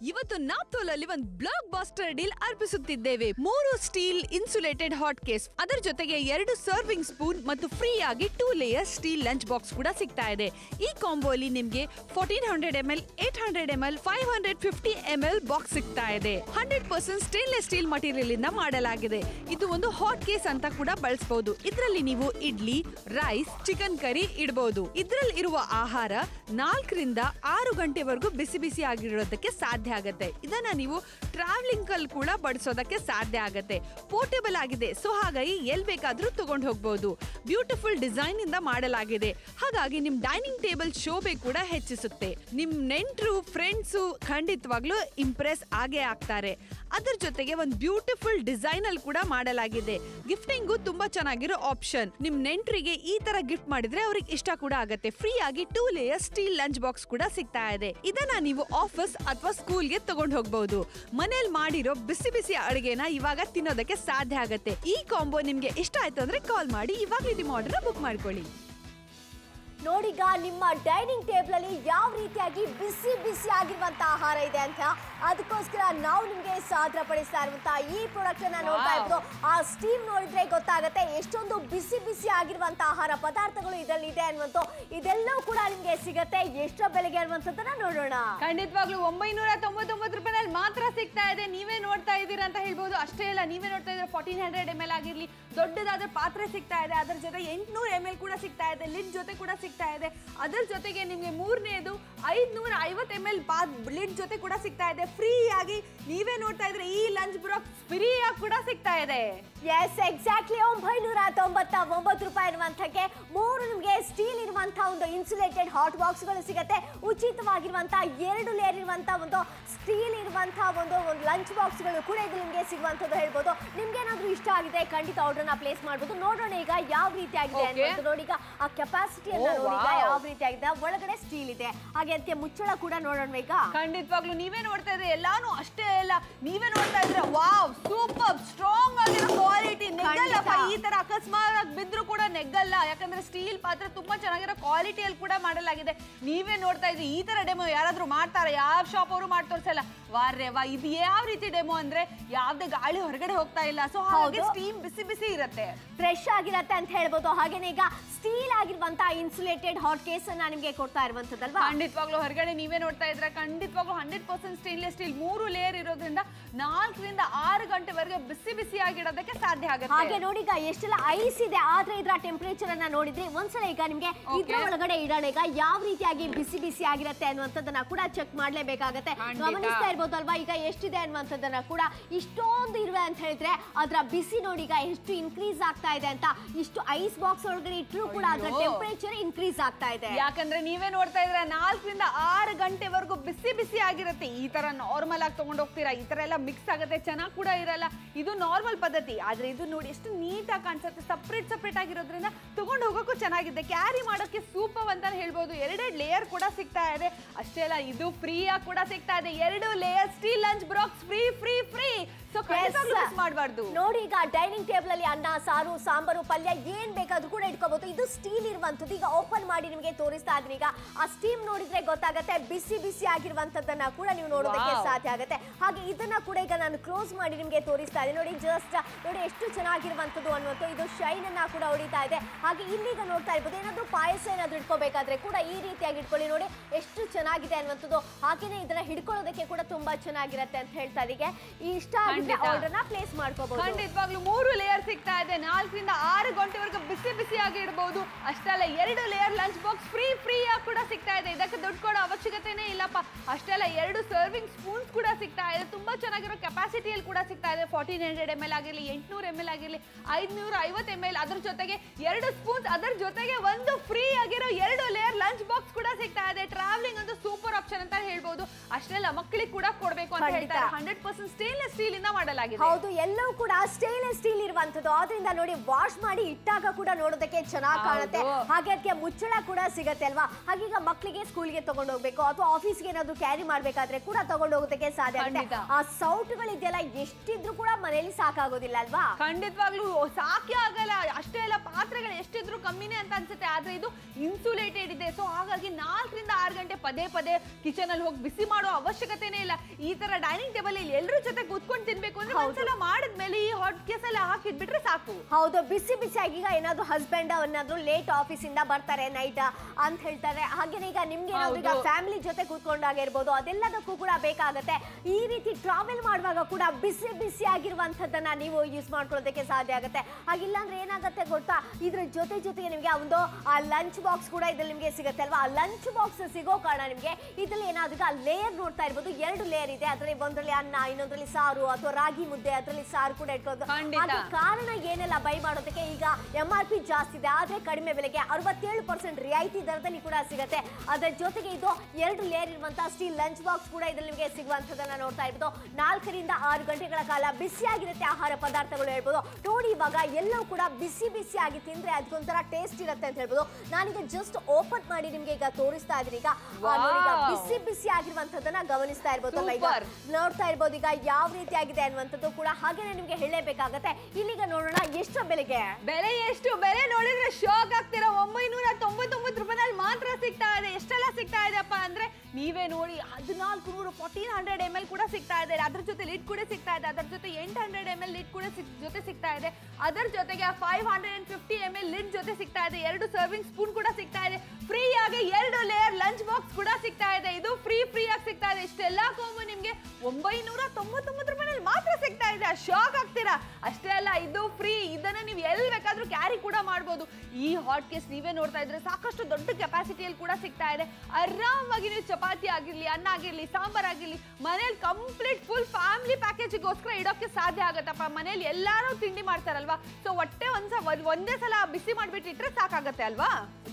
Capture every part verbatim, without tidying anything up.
ಇವತ್ತು ನಾಪ್ತೋಲಲ್ಲಿ ಒಂದು block buster deal ಅರ್ಪಿಸುತ್ತಿದ್ದೇವೆ. ಮೂರು ಸ್ಟೀಲ್ ಇನ್ಸುಲೇಟೆಡ್ ಹಾಟ್ ಕೇಸ್, ಅದರ ಜೊತೆಗೆ ಎರಡು ಸರ್ವಿಂಗ್ ಸ್ಪೂನ್ ಮತ್ತು ಫ್ರೀ ಆಗಿ two layer steel lunch box ಕೂಡ ಸಿಗ್ತಾ ಇದೆ. ಈ ಕಾಂಬೋ ಅಲ್ಲಿ ನಿಮ್ಗೆ fourteen hundred M L, eight hundred M L, five hundred fifty M L box ಸಿಗ್ತಾ ಇದೆ. Hundred percent stainless steel material ಇಂದ ಮಾಡಲಾಗಿದೆ. ಇದು ಒಂದು ಹಾಟ್ ಕೇಸ್ ಅಂತ ಕೂಡ ಬಳಸಬಹುದು. ಇದರಲ್ಲಿ ನೀವು ಇಡ್ಲಿ, ರೈಸ್, ಚಿಕನ್ ಕರಿ ಇಡಬಹುದು. ಇದರಲ್ಲಿ ಇರುವ ಆಹಾರ ನಾಲ್ಕರಿಂದ ಆರು ಗಂಟೆವರೆಗೂ ಬಿಸಿ ಬಿಸಿ ಆಗಿರೋದಕ್ಕೆ ಸಾಧ್ಯ ಆಗುತ್ತೆ. ಇದನ್ನ ನೀವು ಟ್ರಾವೆಲಿಂಗ್ ಅಲ್ಲಿ ಕೂಡ ಬಡಿಸೋದಕ್ಕೆ ಸಾಧ್ಯ ಆಗುತ್ತೆ. ಪೋರ್ಟೇಬಲ್ ಆಗಿದೆ, ಸೊ ಹಾಗಾಗಿ ಎಲ್ ಬೇಕಾದ್ರೂ ತಗೊಂಡು ಹೋಗಬಹುದು. ಬ್ಯೂಟಿಫುಲ್ ಡಿಸೈನ್ ಇಂದ ಮಾಡಲಾಗಿದೆ, ಹಾಗಾಗಿ ನಿಮ್ ಡೈನಿಂಗ್ ಟೇಬಲ್ ಶೋಭೆ ಕೂಡ ಹೆಚ್ಚಿಸುತ್ತೆ. ನಿಮ್ ನೆಂಟರು, ಫ್ರೆಂಡ್ಸು ಖಂಡಿತವಾಗ್ಲೂ ಇಂಪ್ರೆಸ್ ಆಗೇ ಆಗ್ತಾರೆ. ಅದರ ಜೊತೆಗೆ ಒಂದು ಬ್ಯೂಟಿಫುಲ್ ಡಿಸೈನ್ ಅಲ್ಲಿ ಕೂಡ ಮಾಡಲಾಗಿದೆ. ಗಿಫ್ಟಿಂಗು ತುಂಬಾ ಚೆನ್ನಾಗಿರೋ ಆಪ್ಷನ್. ನಿಮ್ ನೆಂಟರಿಗೆ ಈ ತರ ಗಿಫ್ಟ್ ಮಾಡಿದ್ರೆ ಅವ್ರಿಗೆ ಇಷ್ಟ ಕೂಡ ಆಗುತ್ತೆ. ಫ್ರೀ ಆಗಿ two layer steel lunch box ಕೂಡ ಸಿಗ್ತಾ ಇದೆ. ಇದನ್ನ ನೀವು ಆಫೀಸ್ ಅಥವಾ ಸ್ಕೂಲ್ಗೆ ತಗೊಂಡು ಹೋಗಬಹುದು. ಮನೇಲಿ ಮಾಡಿರೋ ಬಿಸಿ ಬಿಸಿ ಅಡುಗೆನ ಇವಾಗ ತಿನ್ನೋದಕ್ಕೆ ಸಾಧ್ಯ ಆಗುತ್ತೆ. ಈ ಕಾಂಬೋ ನಿಮ್ಗೆ ಇಷ್ಟ ಆಯ್ತು ಅಂದ್ರೆ ಕಾಲ್ ಮಾಡಿ ಇವಾಗಲೇ ನಿಮ್ಮ ಆರ್ಡರ್ ಬುಕ್ ಮಾಡ್ಕೊಳ್ಳಿ. ನೋಡಿಗ ನಿಮ್ಮ ಡೈನಿಂಗ್ ಟೇಬಲ್ ಅಲ್ಲಿ ಯಾವ ರೀತಿಯಾಗಿ ಬಿಸಿ ಬಿಸಿ ಆಗಿರುವಂತ ಆಹಾರ ಇದೆ ಅಂತ, ಅದಕ್ಕೋಸ್ಕರ ನಾವು ನಿಮ್ಗೆ ಸಾದ್ರ ಪಡಿಸ್ತಾ ಇರುವಂತ ಈ ಪ್ರಾಡಕ್ಟ್ ಅನ್ನ ನೋಡ್ತಾ ಇದ್ದು ಆ ಸ್ಟೀಮ್ ನೋಡಿದ್ರೆ ಗೊತ್ತಾಗುತ್ತೆ ಎಷ್ಟೊಂದು ಬಿಸಿ ಬಿಸಿ ಆಗಿರುವಂತ ಆಹಾರ ಪದಾರ್ಥಗಳು ಇದರಲ್ಲಿ ಇದೆ ಅನ್ನುವಂತ. ಇದೆಲ್ಲವೂ ಕೂಡ ನಿಮ್ಗೆ ಸಿಗತ್ತೆ. ಎಷ್ಟರ ಬೆಲೆಗೆ ಅನ್ನುವಂಥದ್ದನ್ನ ನೋಡೋಣ. ಖಂಡಿತವಾಗ್ಲೂ ಒಂಬೈನೂರ ತೊಂಬತ್ತೊಂಬತ್ತು ರೂಪಾಯಿನಲ್ಲಿ ಮಾತ್ರ ಸಿಗ್ತಾ ಇದೆ. ನೀವೇ ನೋಡ್ತಾ ಇದ್ದೀರಾ ಅಂತ ಹೇಳ್ಬೋದು. ಅಷ್ಟೇ ಅಲ್ಲ, ನೀವೇ ನೋಡ್ತಾ ಇದ್ರೆ ಫೋರ್ಟೀನ್ ಹಂಡ್ರೆಡ್ ಎಂ ಎಲ್ ಆಗಿರ್ಲಿ, ದೊಡ್ಡದಾದ ಪಾತ್ರೆ ಸಿಗ್ತಾ ಇದೆ. ಅದರ ಜೊತೆ ಎಂಟುನೂರ ಎಂ ಎಲ್ ಕೂಡ ಸಿಗ್ತಾ ಇದೆ. ಲಿಡ್ ಜೊತೆ ಕೂಡ ಸಿಗ್ತಾ ಇದೆ. ಅದರ ಜೊತೆಗೆ ನಿಮ್ಗೆ ಮೂರನೇದು ಐದ್ನೂರ ಐವತ್ತು ಎಂ ಎಲ್ ಲಿಡ್ ಜೊತೆ ಕೂಡ ಸಿಗ್ತಾ ಇದೆ. ಫ್ರೀ ಆಗಿ ನೀವೇ ನೋಡ್ತಾ ಇದ್ರೆ ಈ ಲಂಚ್ ಬಾಕ್ಸ್ ಫ್ರೀ ಆಗಿ ಕೂಡ ಸಿಗ್ತಾ ಇದೆ. ಎಸ್, ಎಕ್ಸಾಕ್ಟ್ಲಿ ಒಂಬೈನೂರ ತೊಂಬತ್ತ ಒಂಬತ್ತು ರೂಪಾಯಿ ಇರುವಂತಕ್ಕೆ ಮೂರು ನಿಮ್ಗೆ ಸ್ಟೀಲ್ ಇರುವಂತಹ ಒಂದು ಇನ್ಸುಲೇಟೆಡ್ ಹಾಟ್ ಬಾಕ್ಸ್ ಗಳು ಸಿಗತ್ತೆ. ಉಚಿತವಾಗಿರುವಂತಹ ಎರಡು ಲೇಯರ್ ಇರುವಂತಹ ಒಂದು ಸ್ಟೀಲ್ ಇರುವಂತಹ ಒಂದು ಒಂದು ಲಂಚ್ ಬಾಕ್ಸ್ ಗಳು ಕೂಡ ಇದು ನಿಮ್ಗೆ ಸಿಗುವಂತದ್ದು ಹೇಳ್ಬೋದು. ನಿಮ್ಗೆ ಏನಾದ್ರೂ ಇಷ್ಟ ಆಗಿದೆ ಖಂಡಿತ ಆರ್ಡರ್ ನ ಪ್ಲೇಸ್ ಮಾಡಬಹುದು. ನೋಡೋಣ ಈಗ ಯಾವ ರೀತಿ ಆಗಿದೆ ಅಂತ. ನೋಡಿ ಈಗ ಆ ಕೆಪಾಸಿಟಿಯನ್ನ ನೋಡಿ ಯಾವ ರೀತಿ ಆಗಿದೆ. ಒಳಗಡೆ ಸ್ಟೀಲ್ ಇದೆ, ಹಾಗೆ ಅದಕ್ಕೆ ಮುಚ್ಚಳ ಕೂಡ ನೋಡೋಣ ಈಗ. ಖಂಡಿತವಾಗ್ಲೂ ನೀವೇ ನೋಡ್ತಾ ಇದ್ರೆ ಎಲ್ಲಾನು ಅಷ್ಟೇ ಅಲ್ಲ, ನೀವೇ ನೋಡ್ತಾ ಇದ್ರೆ ವಾವ್, ಸೂಪರ್ ಸ್ಟ್ರಾಂಗ್ ಆಗಿರೋ ಕ್ವಾಲಿಟಿ. ನೆಗ್ಗಲ್ಲಪ್ಪ, ಈ ತರ ಅಕಸ್ಮಾತ್ ಆಗಿ ಬಿದ್ರು ಕೂಡ ನೆಗ್ಗಲ್ಲ. ಯಾಕಂದ್ರೆ ಸ್ಟೀಲ್ ಪಾತ್ರೆ ತುಂಬಾ ಚೆನ್ನಾಗಿರೋ ಕ್ವಾಲಿಟಿಯಲ್ಲಿ ಕೂಡ ಮಾಡಲಾಗಿದೆ. ನೀವೇ ನೋಡ್ತಾ ಇದ್ರಿ. ಈ ತರ ಡೆಮೋ ಯಾರಾದ್ರೂ ಮಾಡ್ತಾರೆ? ಯಾವ ಶಾಪ್ ಅವರು ಮಾಡಿ ತೋರಿಸಲ್ಲ. ವಾರೇ ವಾ, ಇದು ಯಾವ ರೀತಿ ಡೆಮೋ ಅಂದ್ರೆ ಯಾವ್ದೇ ಗಾಳಿ ಹೊರಗಡೆ ಹೋಗ್ತಾ ಇಲ್ಲ. ಸೊ ಹಾಗೆ ಸ್ಟೀಮ್ ಬಿಸಿ ಬಿಸಿ ಇರುತ್ತೆ, ಫ್ರೆಶ್ ಆಗಿರತ್ತೆ ಅಂತ ಹೇಳ್ಬೋದು. ಹಾಗೇನೆ ಈಗ ಸ್ಟೀಲ್ ಆಗಿರುವಂತಹ ಇನ್ಸುಲೇಟೆಡ್ ಹಾಟ್ ಕೇಸ್ ಅನ್ನ ನಿಮ್ಗೆ ಕೊಡ್ತಾ ಇರುವಂತದ್ದಲ್ವಾ? ಖಂಡಿತವಾಗ್ಲೂ ಹೊರಗಡೆ ನೀವೇ ನೋಡ್ತಾ ಇದ್ರೆ ಖಂಡಿತವಾಗ್ಲೂ ಹಂಡ್ರೆಡ್ ಪರ್ಸೆಂಟ್ ಸ್ಟೇನ್ಲೆಸ್ ಸ್ಟೀಲ್ ಮೂರು ಲೇಯರ್ ಇರೋದ್ರಿಂದ ನಾಲ್ಕರಿಂದ ಆರು ಗಂಟೆವರೆಗೆ ಬಿಸಿ ಬಿಸಿ ಆಗಿಡೋದಕ್ಕೆ ಸಾಧ್ಯ ಆಗುತ್ತೆ. ಹಾಗೆ ನೋಡಿ ಈಗ ಎಷ್ಟೆಲ್ಲ ಐಸ್ ಇದೆ, ಆದ್ರೆ ಇದರ ಟೆಂಪರೇಚರ್ ಅನ್ನ ನೋಡಿದ್ರೆ ಒಂದ್ಸಲ ಈಗ ನಿಮ್ಗೆ ಇದ್ರ ಒಳಗಡೆ ಇಡೋಣ. ಈಗ ಯಾವ ರೀತಿಯಾಗಿ ಬಿಸಿ ಬಿಸಿ ಆಗಿರುತ್ತೆ ಅನ್ನುವಂಥದ್ದನ್ನ ಕೂಡ ಚೆಕ್ ಮಾಡ್ಲೇಬೇಕಾಗತ್ತೆ. ಗಮನಿಸ್ತಾ ಇರ್ಬೋದು ಅಲ್ವಾ ಈಗ ಎಷ್ಟಿದೆ ಅನ್ನುವಂಥದ್ದನ್ನ ಕೂಡ. ಇಷ್ಟೊಂದು ಇರುವೆ ಅಂತ ಹೇಳಿದ್ರೆ ಅದರ ಬಿಸಿ ನೋಡಿ ಈಗ ಎಷ್ಟು ಇನ್ಕ್ರೀಸ್ ಆಗ್ತಾ ಇದೆ ಅಂತ. ಇಷ್ಟು ಐಸ್ ಬಾಕ್ಸ್ ಒಳಗಡೆ ಇಟ್ಟರು ಕೂಡ ಅದರ ಟೆಂಪರೇಚರ್ ಇನ್ಕ್ರೀಸ್ ಆಗ್ತಾ ಇದೆ. ಯಾಕಂದ್ರೆ ನೀವೇ ನೋಡ್ತಾ ಇದ್ರೆ ನಾಲ್ಕರಿಂದ ಆರು ಗಂಟೆವರೆಗೂ ಬಿಸಿ ಬಿಸಿ ಆಗಿರುತ್ತೆ. ಈ ತರ ನಾರ್ಮಲ್ ಆಗಿ ತಗೊಂಡು ಹೋಗ್ತೀರಾ, ಈ ತರ ಎಲ್ಲ ಮಿಕ್ಸ್ ಆಗುತ್ತೆ, ಚೆನ್ನಾಗಿ ಕೂಡ ಇರಲ್ಲ. ಇದು ನಾರ್ಮಲ್ ಪದ್ಧತಿ. ಆದ್ರೆ ಇದು ನೋಡಿ ಎಷ್ಟು ನೀಟಾಗಿ ಕಾಣಿಸುತ್ತೆ. ಸಪ್ರೇಟ್ ಸಪ್ರೇಟ್ ಆಗಿರೋದ್ರಿಂದ ತಗೊಂಡು ಹೋಗೋಕ್ಕೂ ಚೆನ್ನಾಗಿದೆ. ಕ್ಯಾರಿ ಮಾಡೋಕೆ ಸೂಪರ್ ಅಂತಾನೆ ಹೇಳ್ಬೋದು. ಎರಡೆರಡು ಲೇಯರ್ ಕೂಡ ಸಿಗ್ತಾ ಇದೆ. ಅಷ್ಟೇ ಅಲ್ಲ, ಇದು ಫ್ರೀ ಆಗಿ ಕೂಡ ಸಿಗ್ತಾ ಇದೆ. ಎರಡು layer steel lunch box free free free. So ಮಾಡಬಾರ್ದು. ನೋಡಿ ಈಗ ಡೈನಿಂಗ್ ಟೇಬಲ್ ಅಲ್ಲಿ ಅನ್ನ, ಸಾರು, ಸಾಂಬಾರು, ಪಲ್ಯ ಏನ್ ಬೇಕಾದ್ರೂ ಕೂಡ ಇಟ್ಕೋಬಹುದು. ಇದು ಸ್ಟೀಲ್ ಇರುವಂತದ್ದು. ಈಗ ಓಪನ್ ಮಾಡಿ ನಿಮಗೆ ತೋರಿಸ್ತಾ ಇದ್ದೀನಿ. ಈಗ ಆ ಸ್ಟೀಮ್ ನೋಡಿದ್ರೆ ಗೊತ್ತಾಗತ್ತೆ. ಬಿಸಿ ಬಿಸಿ ಆಗಿರುವಂತದ್ದನ್ನ ಕೂಡ ನೀವು ನೋಡೋದಕ್ಕೆ ಸಾಧ್ಯ ಆಗುತ್ತೆ. ಹಾಗೆ ಇದನ್ನ ಕೂಡ ಈಗ ನಾನು ಕ್ಲೋಸ್ ಮಾಡಿ ನಿಮ್ಗೆ ತೋರಿಸ್ತಾ ಇದ್ದೀನಿ. ನೋಡಿ ಜಸ್ಟ್ ನೋಡಿ ಎಷ್ಟು ಚೆನ್ನಾಗಿರುವಂತದ್ದು ಅನ್ನುವಂಥ. ಇದು ಶೈನ್ ಅನ್ನ ಕೂಡ ಹೊಡಿತಾ ಇದೆ. ಹಾಗೆ ಇಲ್ಲಿಗ ನೋಡ್ತಾ ಇರ್ಬೋದು, ಏನಾದ್ರು ಪಾಯಸ ಏನಾದ್ರು ಇಟ್ಕೋಬೇಕಾದ್ರೆ ಕೂಡ ಈ ರೀತಿಯಾಗಿ ಇಟ್ಕೊಳ್ಳಿ. ನೋಡಿ ಎಷ್ಟು ಚೆನ್ನಾಗಿದೆ ಅನ್ನುವಂಥದ್ದು. ಹಾಗೇನೆ ಇದನ್ನ ಹಿಡ್ಕೊಳ್ಳೋದಕ್ಕೆ ಕೂಡ ತುಂಬಾ ಚೆನ್ನಾಗಿರುತ್ತೆ ಅಂತ ಹೇಳ್ತಾ ಇದೀಗೆ. ಇಷ್ಟ ಆರ್ಡರ್ ನ ಪ್ಲೇಸ್ ಮಾಡ್ಕೋಬಹುದು. ಖಂಡಿತವಾಗ್ಲೂ ಮೂರು ಲೇಯರ್ ಸಿಗ್ತಾ ಇದೆ. ನಾಲ್ಕರಿಂದ ಆರು ಗಂಟೆವರೆಗೂ ಬಿಸಿ ಬಿಸಿ ಆಗಿ ಇಡಬಹುದು. ಅಷ್ಟೆಲ್ಲ ಎರಡು layer lunch box free free ಆಗಿ ಕೂಡ ಸಿಗ್ತಾ ಇದೆ. ಇದಕ್ಕೆ ದುಡ್ಡು ಕೊಡೋ ಅವಶ್ಯಕತೆನೇ ಇಲ್ಲಪ್ಪ. ಅಷ್ಟೆಲ್ಲ ಎರಡು ಸರ್ವಿಂಗ್ ಸ್ಪೂನ್ಸ್ ಕೂಡ ಸಿಗ್ತಾ ಇದೆ. ತುಂಬಾ ಚೆನ್ನಾಗಿರೋ ಕೆಪಾಸಿಟಿಯಲ್ಲಿ ಕೂಡ ಸಿಗ್ತಾ ಇದೆ. ಫೋರ್ಟೀನ್ ಹಂಡ್ರೆಡ್ ಎಂ ಎಲ್ ಆಗಿರ್ಲಿ, ಎಂಟುನೂರ ಎಂ ಎಲ್ ಆಗಿರ್ಲಿ, ಐದ್ನೂರ ಐವತ್ತು ಎಂ ಎಲ್, ಅದ್ರ ಜೊತೆಗೆ ಎರಡು ಸ್ಪೂನ್ಸ್, ಅದರ ಜೊತೆಗೆ ಒಂದು ಫ್ರೀ ಆಗಿರೋ ಎರಡು ಲೇಯರ್ ಲಂಚ್ ಬಾಕ್ಸ್ ಕೂಡ ಸಿಗ್ತಾ ಇದೆ. ಟ್ರಾವೆಲಿಂಗ್ ಒಂದು ಸೂಪರ್ ಆಪ್ಷನ್ ಅಂತ ಹೇಳ್ಬೋದು. ಅಷ್ಟೆಲ್ಲ ಮಕ್ಕಳಿಗೆ ಕೂಡ ಕೊಡಬೇಕು ಅಂತ ಹೇಳ್ತಾರೆ. ಹಂಡ್ರೆಡ್ ಪರ್ಸೆಂಟ್ ಸ್ಟೇನ್ಲೆಸ್ ಸ್ಟೀಲ್ ಇಂದ ಮಾಡಲಾಗಿದೆ. ಹೌದು, ಎಲ್ಲವೂ ಕೂಡ ಸ್ಟೇನ್ಲೆಸ್ ಸ್ಟೀಲ್ ಇರುವಂತದ್ದು. ಆದ್ರಿಂದ ನೋಡಿ ವಾಶ್ ಮಾಡಿ ಇಟ್ಟಾಗ ಕೂಡ ನೋಡೋದಕ್ಕೆ ಚೆನ್ನಾಗಿ ಕಾಣುತ್ತೆ. ಹಾಗೆ ಅದಕ್ಕೆ ಮುಚ್ಚಳ ಕೂಡ ಸಿಗುತ್ತೆ ಅಲ್ವಾ. ಹಾಗೀಗ ಮಕ್ಕಳಿಗೆ ಸ್ಕೂಲ್ಗೆ ತಗೊಂಡು ಹೋಗ್ಬೇಕು ಅಥವಾ ಆಫೀಸ್ಗೆ ಏನಾದ್ರು ಕ್ಯಾರಿ ಮಾಡ್ಬೇಕಾದ್ರೆ ಕೂಡ ತಗೊಂಡು ಹೋಗೋದಕ್ಕೆ ಸಾಧ್ಯ ಆಗುತ್ತೆ. ಆ ಸೌಟ್ಗಳಿದೆಯಲ್ಲ ಎಷ್ಟಿದ್ರು ಕೂಡ ಮನೆಯಲ್ಲಿ ಸಾಕಾಗೋದಿಲ್ಲ ಅಲ್ವಾ. ಖಂಡಿತವಾಗ್ಲೂ ಸಾಕೇ ಆಗಲ್ಲ. ಅಷ್ಟೇ ಅಲ್ಲ, ಪಾತ್ರೆಗಳು ಎಷ್ಟಿದ್ರು ಕಮ್ಮಿನೇ ಅಂತ ಅನ್ಸುತ್ತೆ, ಆದ್ರೆ ಇದು ಇನ್ಸುಲೇಟೆಡ್ ಇದೆ. ಸೊ ಹಾಗಾಗಿ ನಾಲ್ಕರಿಂದ ಆರು ಗಂಟೆ ಪದೇ ಪದೇ ಕಿಚನ್ ಅಲ್ಲಿ ಹೋಗಿ ಬಿಸಿ ಮಾಡೋ ಅವಶ್ಯಕತೆನೇ ಇಲ್ಲ. ಈ ತರ ಡೈನಿಂಗ್ ಟೇಬಲ್ ಇಲ್ಲಿ ಎಲ್ಲರೂ ಜೊತೆ ಕೂತ್ಕೊಂಡು ತಿನ್ಬೇಕು ಅಂದ್ರೆ ಒಂದ್ಸಲ ಮಾಡಿದ್ಮೇಲೆ ಈ ಹಾಟ್ ಕೇಸ್ ಅಲ್ಲಿ ಹಾಕಿಟ್ಬಿಟ್ರೆ ಸಾಕು. ಹೌದು, ಬಿಸಿ ಬಿಸಿ ಆಗಿ ಈಗ ಏನಾದ್ರು ಹಸ್ಬೆಂಡ್ ಏನಾದ್ರು ಲೇಟ್ ಆಫೀಸ್ ಇಂದ ಬರ್ತಾರೆ ನೈಟ್ ಅಂತ ಹೇಳ್ತಾರೆ. ಹಾಗೇನೆ ಈಗ ನಿಮ್ಗೆ ಏನಾದ್ರು ಈಗ ಫ್ಯಾಮಿಲಿ ಜೊತೆ ಕೂತ್ಕೊಂಡಾಗಿರ್ಬೋದು, ಅದೆಲ್ಲದಕ್ಕೂ ಕೂಡ ಬೇಕಾಗತ್ತೆ. ಈ ರೀತಿ ಟ್ರಾವೆಲ್ ಮಾಡುವಾಗ ಕೂಡ ಬಿಸಿ ಬಿಸಿ ಆಗಿರುವಂತದ್ದನ್ನ ನೀವು ಯೂಸ್ ಮಾಡ್ಕೊಳ್ಳೋದಕ್ಕೆ ಸಾಧ್ಯ ಆಗುತ್ತೆ. ಹಾಗಿಲ್ಲ ಅಂದ್ರೆ ಏನಾಗುತ್ತೆ ಗೊತ್ತಾ, ಇದ್ರ ಜೊತೆ ಜೊತೆಗೆ ನಿಮ್ಗೆ ಒಂದು ಆ ಲಂಚ್ ಬಾಕ್ಸ್ ಕೂಡ ಇದ್ರಲ್ಲಿ ನಿಮ್ಗೆ ಸಿಗುತ್ತೆ ಅಲ್ವಾ. ಆ ಲಂಚ್ ಬಾಕ್ಸ್ ಸಿಗೋ ಕಾರಣ ನಿಮ್ಗೆ ಇದ್ರಲ್ಲಿ ಏನಾದ್ರು ಲೇಯರ್ ನೋಡ್ತಾ ಇರ್ಬೋದು, ಎರಡು ಲೇಯರ್ ಇದೆ. ಅದ್ರಲ್ಲಿ ಒಂದ್ರಲ್ಲಿ ಅನ್ನ, ಇನ್ನೊಂದ್ರಲ್ಲಿ ಸಾರು ಅಥವಾ ರಾಗಿ ಮುದ್ದೆ, ಅದ್ರಲ್ಲಿ ಸಾರು ಕೂಡ ಇಟ್ಕೊಳ್ಳೋದು. ಕಾರಣ ಏನೆಲ್ಲ ಬೈ ಮಾಡೋದಕ್ಕೆ ಈಗ ಎಂ ಆರ್ ಪಿ ಜಾಸ್ತಿ ಇದೆ, ಆದ್ರೆ ಕಡಿಮೆ ಬೆಲೆಗೆ ಅರವತ್ತೇಳು ಪರ್ಸೆಂಟ್ ರಿಯಾಯಿತಿ ದರದಲ್ಲಿ ಕೂಡ ಸಿಗುತ್ತೆ. ಅದರ ಜೊತೆಗೆ ಇದು ಎರಡು ಲೇಯರ್ ಇರುವಂತಹ ಸ್ಟೀಲ್ ಲಂಚ್ ಬಾಕ್ಸ್ ಕೂಡ ಇದ್ರಲ್ಲಿ ನಿಮಗೆ ಸಿಗುವಂತದನ್ನ ನೋಡ್ತಾ ಇರ್ಬೋದು. ನಾಲ್ಕರಿಂದ ಆರು ಗಂಟೆಗಳ ಕಾಲ ಬಿಸಿಯಾಗಿರುತ್ತೆ ಆಹಾರ ಪದಾರ್ಥಗಳು ಹೇಳ್ಬೋದು. ನೋಡಿ ಇವಾಗ ಎಲ್ಲವೂ ಕೂಡ ಬಿಸಿ ಬಿಸಿ ಆಗಿ ತಿಂದ್ರೆ ಅದಕ್ಕೊಂಥರ ಟೇಸ್ಟ್ ಇರುತ್ತೆ ಅಂತ ಹೇಳ್ಬೋದು. ನಾನೀಗ ಜಸ್ಟ್ ಓಪನ್ ಮಾಡಿ ನಿಮ್ಗೆ ಈಗ ತೋರಿಸ್ತಾ ಇದ್ದೀನಿ. ಈಗ ಬಿಸಿ ಬಿಸಿ ಆಗಿರುವಂತದನ್ನ ಗಮನಿಸ್ತಾ ಇರ್ಬೋದು, ನೋಡ್ತಾ ಇರ್ಬೋದು ಈಗ ಯಾವ ರೀತಿ ಆಗಿದೆ ಅನ್ನುವಂಥದ್ದು ಕೂಡ. ಹಾಗೇನೆ ನಿಮ್ಗೆ ಹೇಳಬೇಕಾಗತ್ತೆ. ಇಲ್ಲಿಗ ನೋಡೋಣ ಎಷ್ಟು ಬೆಲೆಗೆ ಬೆಲೆ ಎಷ್ಟು ಬೆಲೆ ನೋಡಿದ್ರೆ ಶಾಕ್ ಆಗ್ತೀರಾ. ಒಂಬೈನೂರ ತೊಂಬತ್ತೊಂಬತ್ತು ರೂಪಾಯಿನಲ್ಲಿ ಮಾತ್ರ ಸಿಗ್ತಾ ಇದೆ. ಎಷ್ಟೆಲ್ಲ ಸಿಗ್ತಾ ಇದೆಯಪ್ಪ ಅಂದ್ರೆ ನೀವೇ ನೋಡಿ, ಹದಿನಾಲ್ಕು ನೂರು ಫೋರ್ಟೀನ್ ಹಂಡ್ರೆಡ್ ಎಮ್ ಎಲ್ ಕೂಡ ಸಿಗ್ತಾ ಇದೆ. ಅದ್ರ ಜೊತೆ ಲಿಡ್ ಕೂಡ ಸಿಗ್ತಾ ಇದೆ. ಅದರ ಜೊತೆ ಎಂಟು ಹಂಡ್ರೆಡ್ ಎಮ್ ಎಲ್ ಲಿಡ್ ಕೂಡ ಜೊತೆ ಸಿಗ್ತಾ ಇದೆ. ಅದರ ಜೊತೆಗೆ five hundred and fifty M L lid ಜೊತೆ ಸಿಗ್ತಾ ಇದೆ. ಎರಡು ಸರ್ವಿಂಗ್ ಸ್ಪೂನ್ ಕೂಡ ಸಿಗ್ತಾ ಇದೆ. ಫ್ರೀ ಆಗಿ ಎರಡು ಲೇಯರ್ ಲಂಚ್ ಬಾಕ್ಸ್ ಕೂಡ ಸಿಗ್ತಾ ಇದೆ. ಇದು ಫ್ರೀ ಫ್ರೀ ಆಗಿ ಸಿಗ್ತಾ ಇದೆ. ಇಷ್ಟೆಲ್ಲ ಕಾಂಬೋ ನಿಮ್ಗೆ ಒಂಬೈನೂರ ತೊಂಬತ್ತೊಂಬತ್ತು ರೂಪಾಯಿನಲ್ಲಿ ಮಾತ್ರ ಸಿಗ್ತಾ ಇದೆ. ಶಾಕ್ ಆಗ್ತೀರಾ. ಅಷ್ಟೇ ಅಲ್ಲ, ಇದು ಫ್ರೀ. ಇದನ್ನ ನೀವು ಎಲ್ಲಿ ಬೇಕಾದ್ರೂ ಕ್ಯಾರಿ ಕೂಡ ಮಾಡಬಹುದು. ಈ ಹಾಟ್ ಕೇಸ್ ನೀವೇ ನೋಡ್ತಾ ಇದ್ರೆ ಸಾಕಷ್ಟು ದೊಡ್ಡ ಕೆಪಾಸಿಟಿಯಲ್ಲಿ ಕೂಡ ಸಿಗ್ತಾ ಇದೆ. ಆರಾಮಾಗಿ ನೀವು ಚಪಾತಿ ಆಗಿರ್ಲಿ, ಅನ್ನ ಆಗಿರ್ಲಿ, ಸಾಂಬಾರ್ ಆಗಿರ್ಲಿ ಮನೇಲಿ ಕಂಪ್ಲೀಟ್ ಫುಲ್ ಫ್ಯಾಮಿಲಿ ಪ್ಯಾಕೇಜ್ಗೋಸ್ಕರ ಇಡೋಕೆ ಸಾಧ್ಯ ಆಗತ್ತಪ್ಪ. ಮನೇಲಿ ಎಲ್ಲಾರು ತಿಂಡಿ ಮಾಡ್ತಾರಲ್ವಾ, ಸೊ ಹೊಟ್ಟೆ ಒಂದ್ಸಲ ಒಂದೇ ಸಲ ಬಿಸಿ ಮಾಡ್ಬಿಟ್ಟಿಟ್ರೆ ಸಾಕಾಗತ್ತೆ ಅಲ್ವಾ.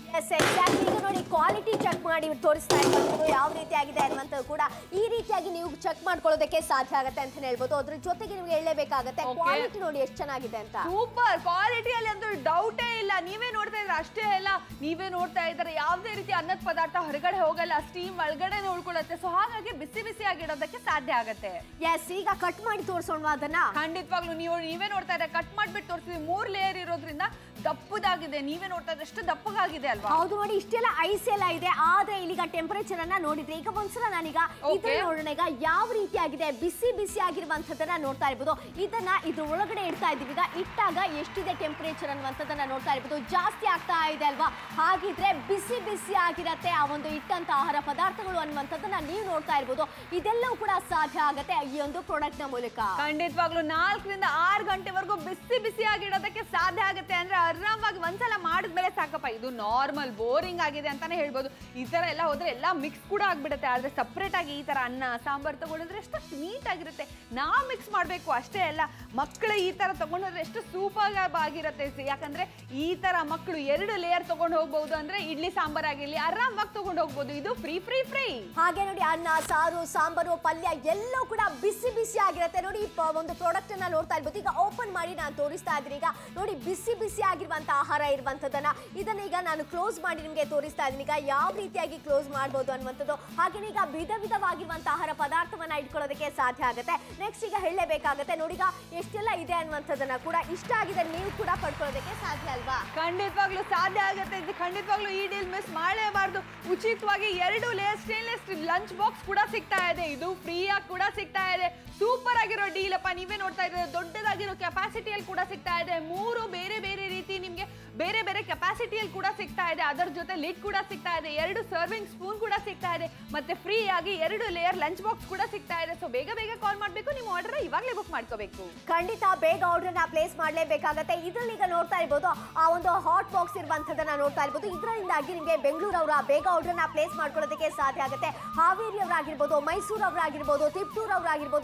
ಈಗ ನೋಡಿ ಕ್ವಾಲಿಟಿ ಚೆಕ್ ಮಾಡಿ ತೋರಿಸ್ತಾ ಇರ್ಬೋದು ಯಾವ ರೀತಿ ಆಗಿದೆ ಅನ್ನುವಂಥದ್ದು ಕೂಡ. ಈ ರೀತಿಯಾಗಿ ನೀವು ಚೆಕ್ ಮಾಡ್ಕೊಳ್ಳೋದಕ್ಕೆ ಸಾಧ್ಯ ಆಗುತ್ತೆ ಅಂತ ಹೇಳ್ಬೋದು. ಅದ್ರ ಜೊತೆಗೆ ನಿಮ್ಗೆ ಹೇಳಬೇಕಾಗತ್ತೆ ಕ್ವಾಲಿಟಿ ನೋಡಿ ಎಷ್ಟು ಚೆನ್ನಾಗಿದೆ ಅಂತ. ಸೂಪರ್ ಕ್ವಾಲಿಟಿಯಲ್ಲಿ ಅಂತೂ ಡೌಟೇ ಇಲ್ಲ. ನೀವೇ ನೋಡ್ತಾ ಇದ್ರೆ ಅಷ್ಟೇ ಅಲ್ಲ, ನೀವೇ ನೋಡ್ತಾ ಇದ್ದಾರೆ ಯಾವುದೇ ರೀತಿ ಅನ್ನದ ಪದಾರ್ಥ ಹೊರಗಡೆ ಹೋಗಲ್ಲ, ಸ್ಟೀಮ್ ಒಳಗಡೆ ಉಳ್ಕೊಳ್ಳುತ್ತೆ. ಸೊ ಹಾಗಾಗಿ ಬಿಸಿ ಬಿಸಿ ಆಗಿಡೋದಕ್ಕೆ ಸಾಧ್ಯ ಆಗುತ್ತೆ. ಎಸ್, ಈಗ ಕಟ್ ಮಾಡಿ ತೋರಿಸೋಣ ಅದನ್ನ. ಖಂಡಿತವಾಗ್ಲೂ ನೀವು ನೀವೇ ನೋಡ್ತಾ ಇದ್ರೆ ಕಟ್ ಮಾಡ್ಬಿಟ್ಟು ತೋರಿಸಿದ್ವಿ. ಮೂರ್ ಲೇಯರ್ ಇರೋದ್ರಿಂದ ದಪ್ಪದಾಗಿದೆ. ನೀವೇ ನೋಡ್ತಾ ಇದ್ರೆ ಎಷ್ಟು ದಪ್ಪಗಾಗಿದೆ ಅಲ್ವಾ. ಹೌದು ನೋಡಿ, ಇಷ್ಟೆಲ್ಲ ಐಸ್ ಎಲ್ಲ ಇದೆ. ಆದ್ರೆ ಇಲ್ಲಿಗ ಟೆಂಪರೇಚರ್ ಅನ್ನ ನೋಡಿದ್ರೆ ಈಗ ಒಂದ್ಸಲ ನಾನೀಗ ಇದನ್ನ ನೋಡೋಣ. ಈಗ ಯಾವ ರೀತಿ ಆಗಿದೆ ಬಿಸಿ ಬಿಸಿ ಆಗಿರುವಂತದನ್ನ ನೋಡ್ತಾ ಇರ್ಬೋದು. ಇದನ್ನ ಇದ್ರ ಒಳಗಡೆ ಇಡ್ತಾ ಇದೀವಿ. ಈಗ ಇಟ್ಟಾಗ ಎಷ್ಟಿದೆ ಟೆಂಪರೇಚರ್ ಅನ್ನುವಂಥದ್ದನ್ನ ನೋಡ್ತಾ ಇರ್ಬೋದು. ಜಾಸ್ತಿ ಆಗ್ತಾ ಇದೆ ಅಲ್ವಾ. ಹಾಗಿದ್ರೆ ಬಿಸಿ ಬಿಸಿ ಆಗಿರತ್ತೆ ಆ ಒಂದು ಇಟ್ಟಂತ ಆಹಾರ ಪದಾರ್ಥಗಳು ಅನ್ನುವಂಥದ್ದನ್ನ ನೀವು ನೋಡ್ತಾ ಇರ್ಬೋದು. ಇದೆಲ್ಲವೂ ಕೂಡ ಸಾಧ್ಯ ಆಗತ್ತೆ ಈ ಒಂದು ಪ್ರಾಡಕ್ಟ್ ನ ಮೂಲಕ. ಖಂಡಿತವಾಗ್ಲೂ ನಾಲ್ಕರಿಂದ ಆರು ಗಂಟೆವರೆಗೂ ಬಿಸಿ ಬಿಸಿ ಆಗಿಡೋದಕ್ಕೆ ಸಾಧ್ಯ ಆಗುತ್ತೆ. ಅಂದ್ರೆ ಆರಾಮಾಗಿ ಒಂದ್ಸಲ ಮಾಡಿದ್ಮೇಲೆ ಸಾಕಪ್ಪ. ಇದು ನಾರ್ಮಲ್ ಬೋರಿಂಗ್ ಆಗಿದೆ ಅಂತಾನೆ ಹೇಳ್ಬೋದು. ಈ ತರ ಎಲ್ಲ ಹೋದ್ರೆ ಎಲ್ಲ ಮಿಕ್ಸ್ ಕೂಡ ಆಗ್ಬಿಡುತ್ತೆ. ಆದ್ರೆ ಸಪ್ರೇಟ್ ಆಗಿ ಈ ತರ ಅನ್ನ ಸಾಂಬಾರ್ ತಗೊಂಡ್ರೆ ಎಷ್ಟು ನೀಟ್ ಆಗಿರುತ್ತೆ. ನಾವು ಮಿಕ್ಸ್ ಮಾಡ್ಬೇಕು ಅಷ್ಟೇ ಅಲ್ಲ, ಮಕ್ಕಳು ಈ ತರ ತಗೊಂಡ್ರೆ ಎಷ್ಟು ಸೂಪರ್ ಆಗಿರುತ್ತೆ. ಯಾಕಂದ್ರೆ ಈ ತರ ಮಕ್ಕಳು ಎರಡು ಲೇಯರ್ ತಗೊಂಡು ಹೋಗ್ಬಹುದು. ಅಂದ್ರೆ ಇಡ್ಲಿ ಸಾಂಬಾರ್ ಆಗಿರ್ಲಿ ಆರಾಮಾಗಿ ತಗೊಂಡು ಹೋಗ್ಬೋದು. ಇದು ಫ್ರೀ ಫ್ರೀ ಫ್ರೀ. ಹಾಗೆ ನೋಡಿ ಅನ್ನ ಸಾರು ಸಾಂಬಾರು ಪಲ್ಯ ಎಲ್ಲವೂ ಕೂಡ ಬಿಸಿ ಬಿಸಿ ಆಗಿರುತ್ತೆ. ನೋಡಿ ಒಂದು ಪ್ರಾಡಕ್ಟ್ ಅನ್ನ ನೋಡ್ತಾ ಇರ್ಬೋದು. ಈಗ ಓಪನ್ ಮಾಡಿ ನಾನು ತೋರಿಸ್ತಾ ಇದ್ದೀನಿ. ಈಗ ನೋಡಿ ಬಿಸಿ ಬಿಸಿ ಆಗಿರುವಂತ ಆಹಾರ ಇರುವಂತದನ್ನ ಇದನ್ನ ಈಗ ನಾನು ಕ್ಲೋಸ್ ಮಾಡಿ ನಿಮ್ಗೆ ತೋರಿಸ್ತಾ ಇದ್ದೀನಿ. ಈಗ ಯಾವ ರೀತಿಯಾಗಿ ಕ್ಲೋಸ್ ಮಾಡಬಹುದು ಅನ್ನುವಂಥದ್ದು. ಹಾಗೆ ಈಗ ವಿಧ ವಿಧವಾಗಿರುವಂತ ಆಹಾರ ಪದಾರ್ಥವನ್ನ ಇಟ್ಕೊಳ್ಳೋದಕ್ಕೆ ಸಾಧ್ಯ ಆಗುತ್ತೆ. ನೆಕ್ಸ್ಟ್ ಈಗ ಹೇಳಲೇಬೇಕಾಗತ್ತೆ ನೋಡಿ ಈಗ ಎಷ್ಟೆಲ್ಲ ಇದೆ ಅನ್ನುವಂಥದ್ದನ್ನ ಕೂಡ. ಇಷ್ಟ ಆಗಿದೆ ನೀವು ಕೂಡ ಪಡ್ಕೊಳ್ಳೋದಕ್ಕೆ ಸಾಧ್ಯ ಅಲ್ವಾ. ಖಂಡಿತವಾಗ್ಲೂ ಸಾಧ್ಯ ಆಗುತ್ತೆ. ಇದು ಖಂಡಿತವಾಗ್ಲೂ ಈ ಡೀಲ್ ಮಿಸ್ ಮಾಡಲೇಬಾರ್ದು. ಉಚಿತವಾಗಿ ಎರಡು ಲೇಯರ್ ಸ್ಟೇನ್ಲೆಸ್ ಲಂಚ್ ಬಾಕ್ಸ್ ಕೂಡ ಸಿಗ್ತಾ ಇದೆ. ಇದು ಫ್ರೀ ಆಗಿ ಕೂಡ ಸಿಗ್ತಾ ಇದೆ. ಸೂಪರ್ ಆಗಿರೋ ಡೀಲ್ ಅಪ್ಪ. ನೀವೇ ನೋಡ್ತಾ ಇದ್ರೆ ದೊಡ್ಡದಾಗಿರೋ ಕೆಪಾಸಿಟಿಯಲ್ಲಿ ಕೂಡ ಸಿಗ್ತಾ ಇದೆ. ಮೂರು ಬೇರೆ ಬೇರೆ ರೀತಿ ನಿಮ್ಗೆ ಬೇರೆ ಬೇರೆ ಕೆಪಾಸಿಟಿಯಲ್ಲಿ ಕೂಡ ಸಿಗ್ತಾ ಇದೆ. ಅದರ ಜೊತೆ ಲಿಡ್ ಕೂಡ ಸಿಗ್ತಾ ಇದೆ. ಎರಡು ಸರ್ವಿಂಗ್ ಸ್ಪೂನ್ ಕೂಡ ಸಿಗ್ತಾ ಇದೆ. ಮತ್ತೆ ಫ್ರೀ ಆಗಿ ಎರಡು ಲೇಯರ್ ಲಂಚ್ ಬಾಕ್ಸ್ ಕೂಡ ಸಿಗ್ತಾ ಇದೆ. ಸೊ ಬೇಗ ಬೇಗ ಕಾಲ್ ಮಾಡಬೇಕು. ನಿಮ್ಮ ಆರ್ಡರ್ ಇವಾಗಲೇ ಬುಕ್ ಮಾಡ್ಕೋಬೇಕು. ಖಂಡಿತ ಬೇಗ ಆರ್ಡರ್ ನ ಪ್ಲೇಸ್ ಮಾಡಲೇಬೇಕಾಗತ್ತೆ. ಇದ್ರಲ್ಲಿ ಈಗ ನೋಡ್ತಾ ಇರ್ಬೋದು ಆ ಒಂದು ಹಾಟ್ ಬಾಕ್ಸ್ ಇರುವಂತದನ್ನ ನೋಡ್ತಾ ಇರ್ಬೋದು. ಇದರಿಂದಾಗಿ ನಿಮಗೆ ಬೆಂಗಳೂರವರ ಬೇಗ ಆರ್ಡರ್ ನ ಪ್ಲೇಸ್ ಮಾಡ್ಕೊಳ್ಳೋದಕ್ಕೆ ಸಾಧ್ಯ ಆಗುತ್ತೆ. ಹಾವೇರಿ ಅವರಾಗಿರ್ಬೋದು, ಮೈಸೂರು ಅವರಾಗಿರ್ಬೋದು, ತಿಪ್ಟೂರ್ ಅವರಾಗಿರ್ಬೋದು, ಯಾರು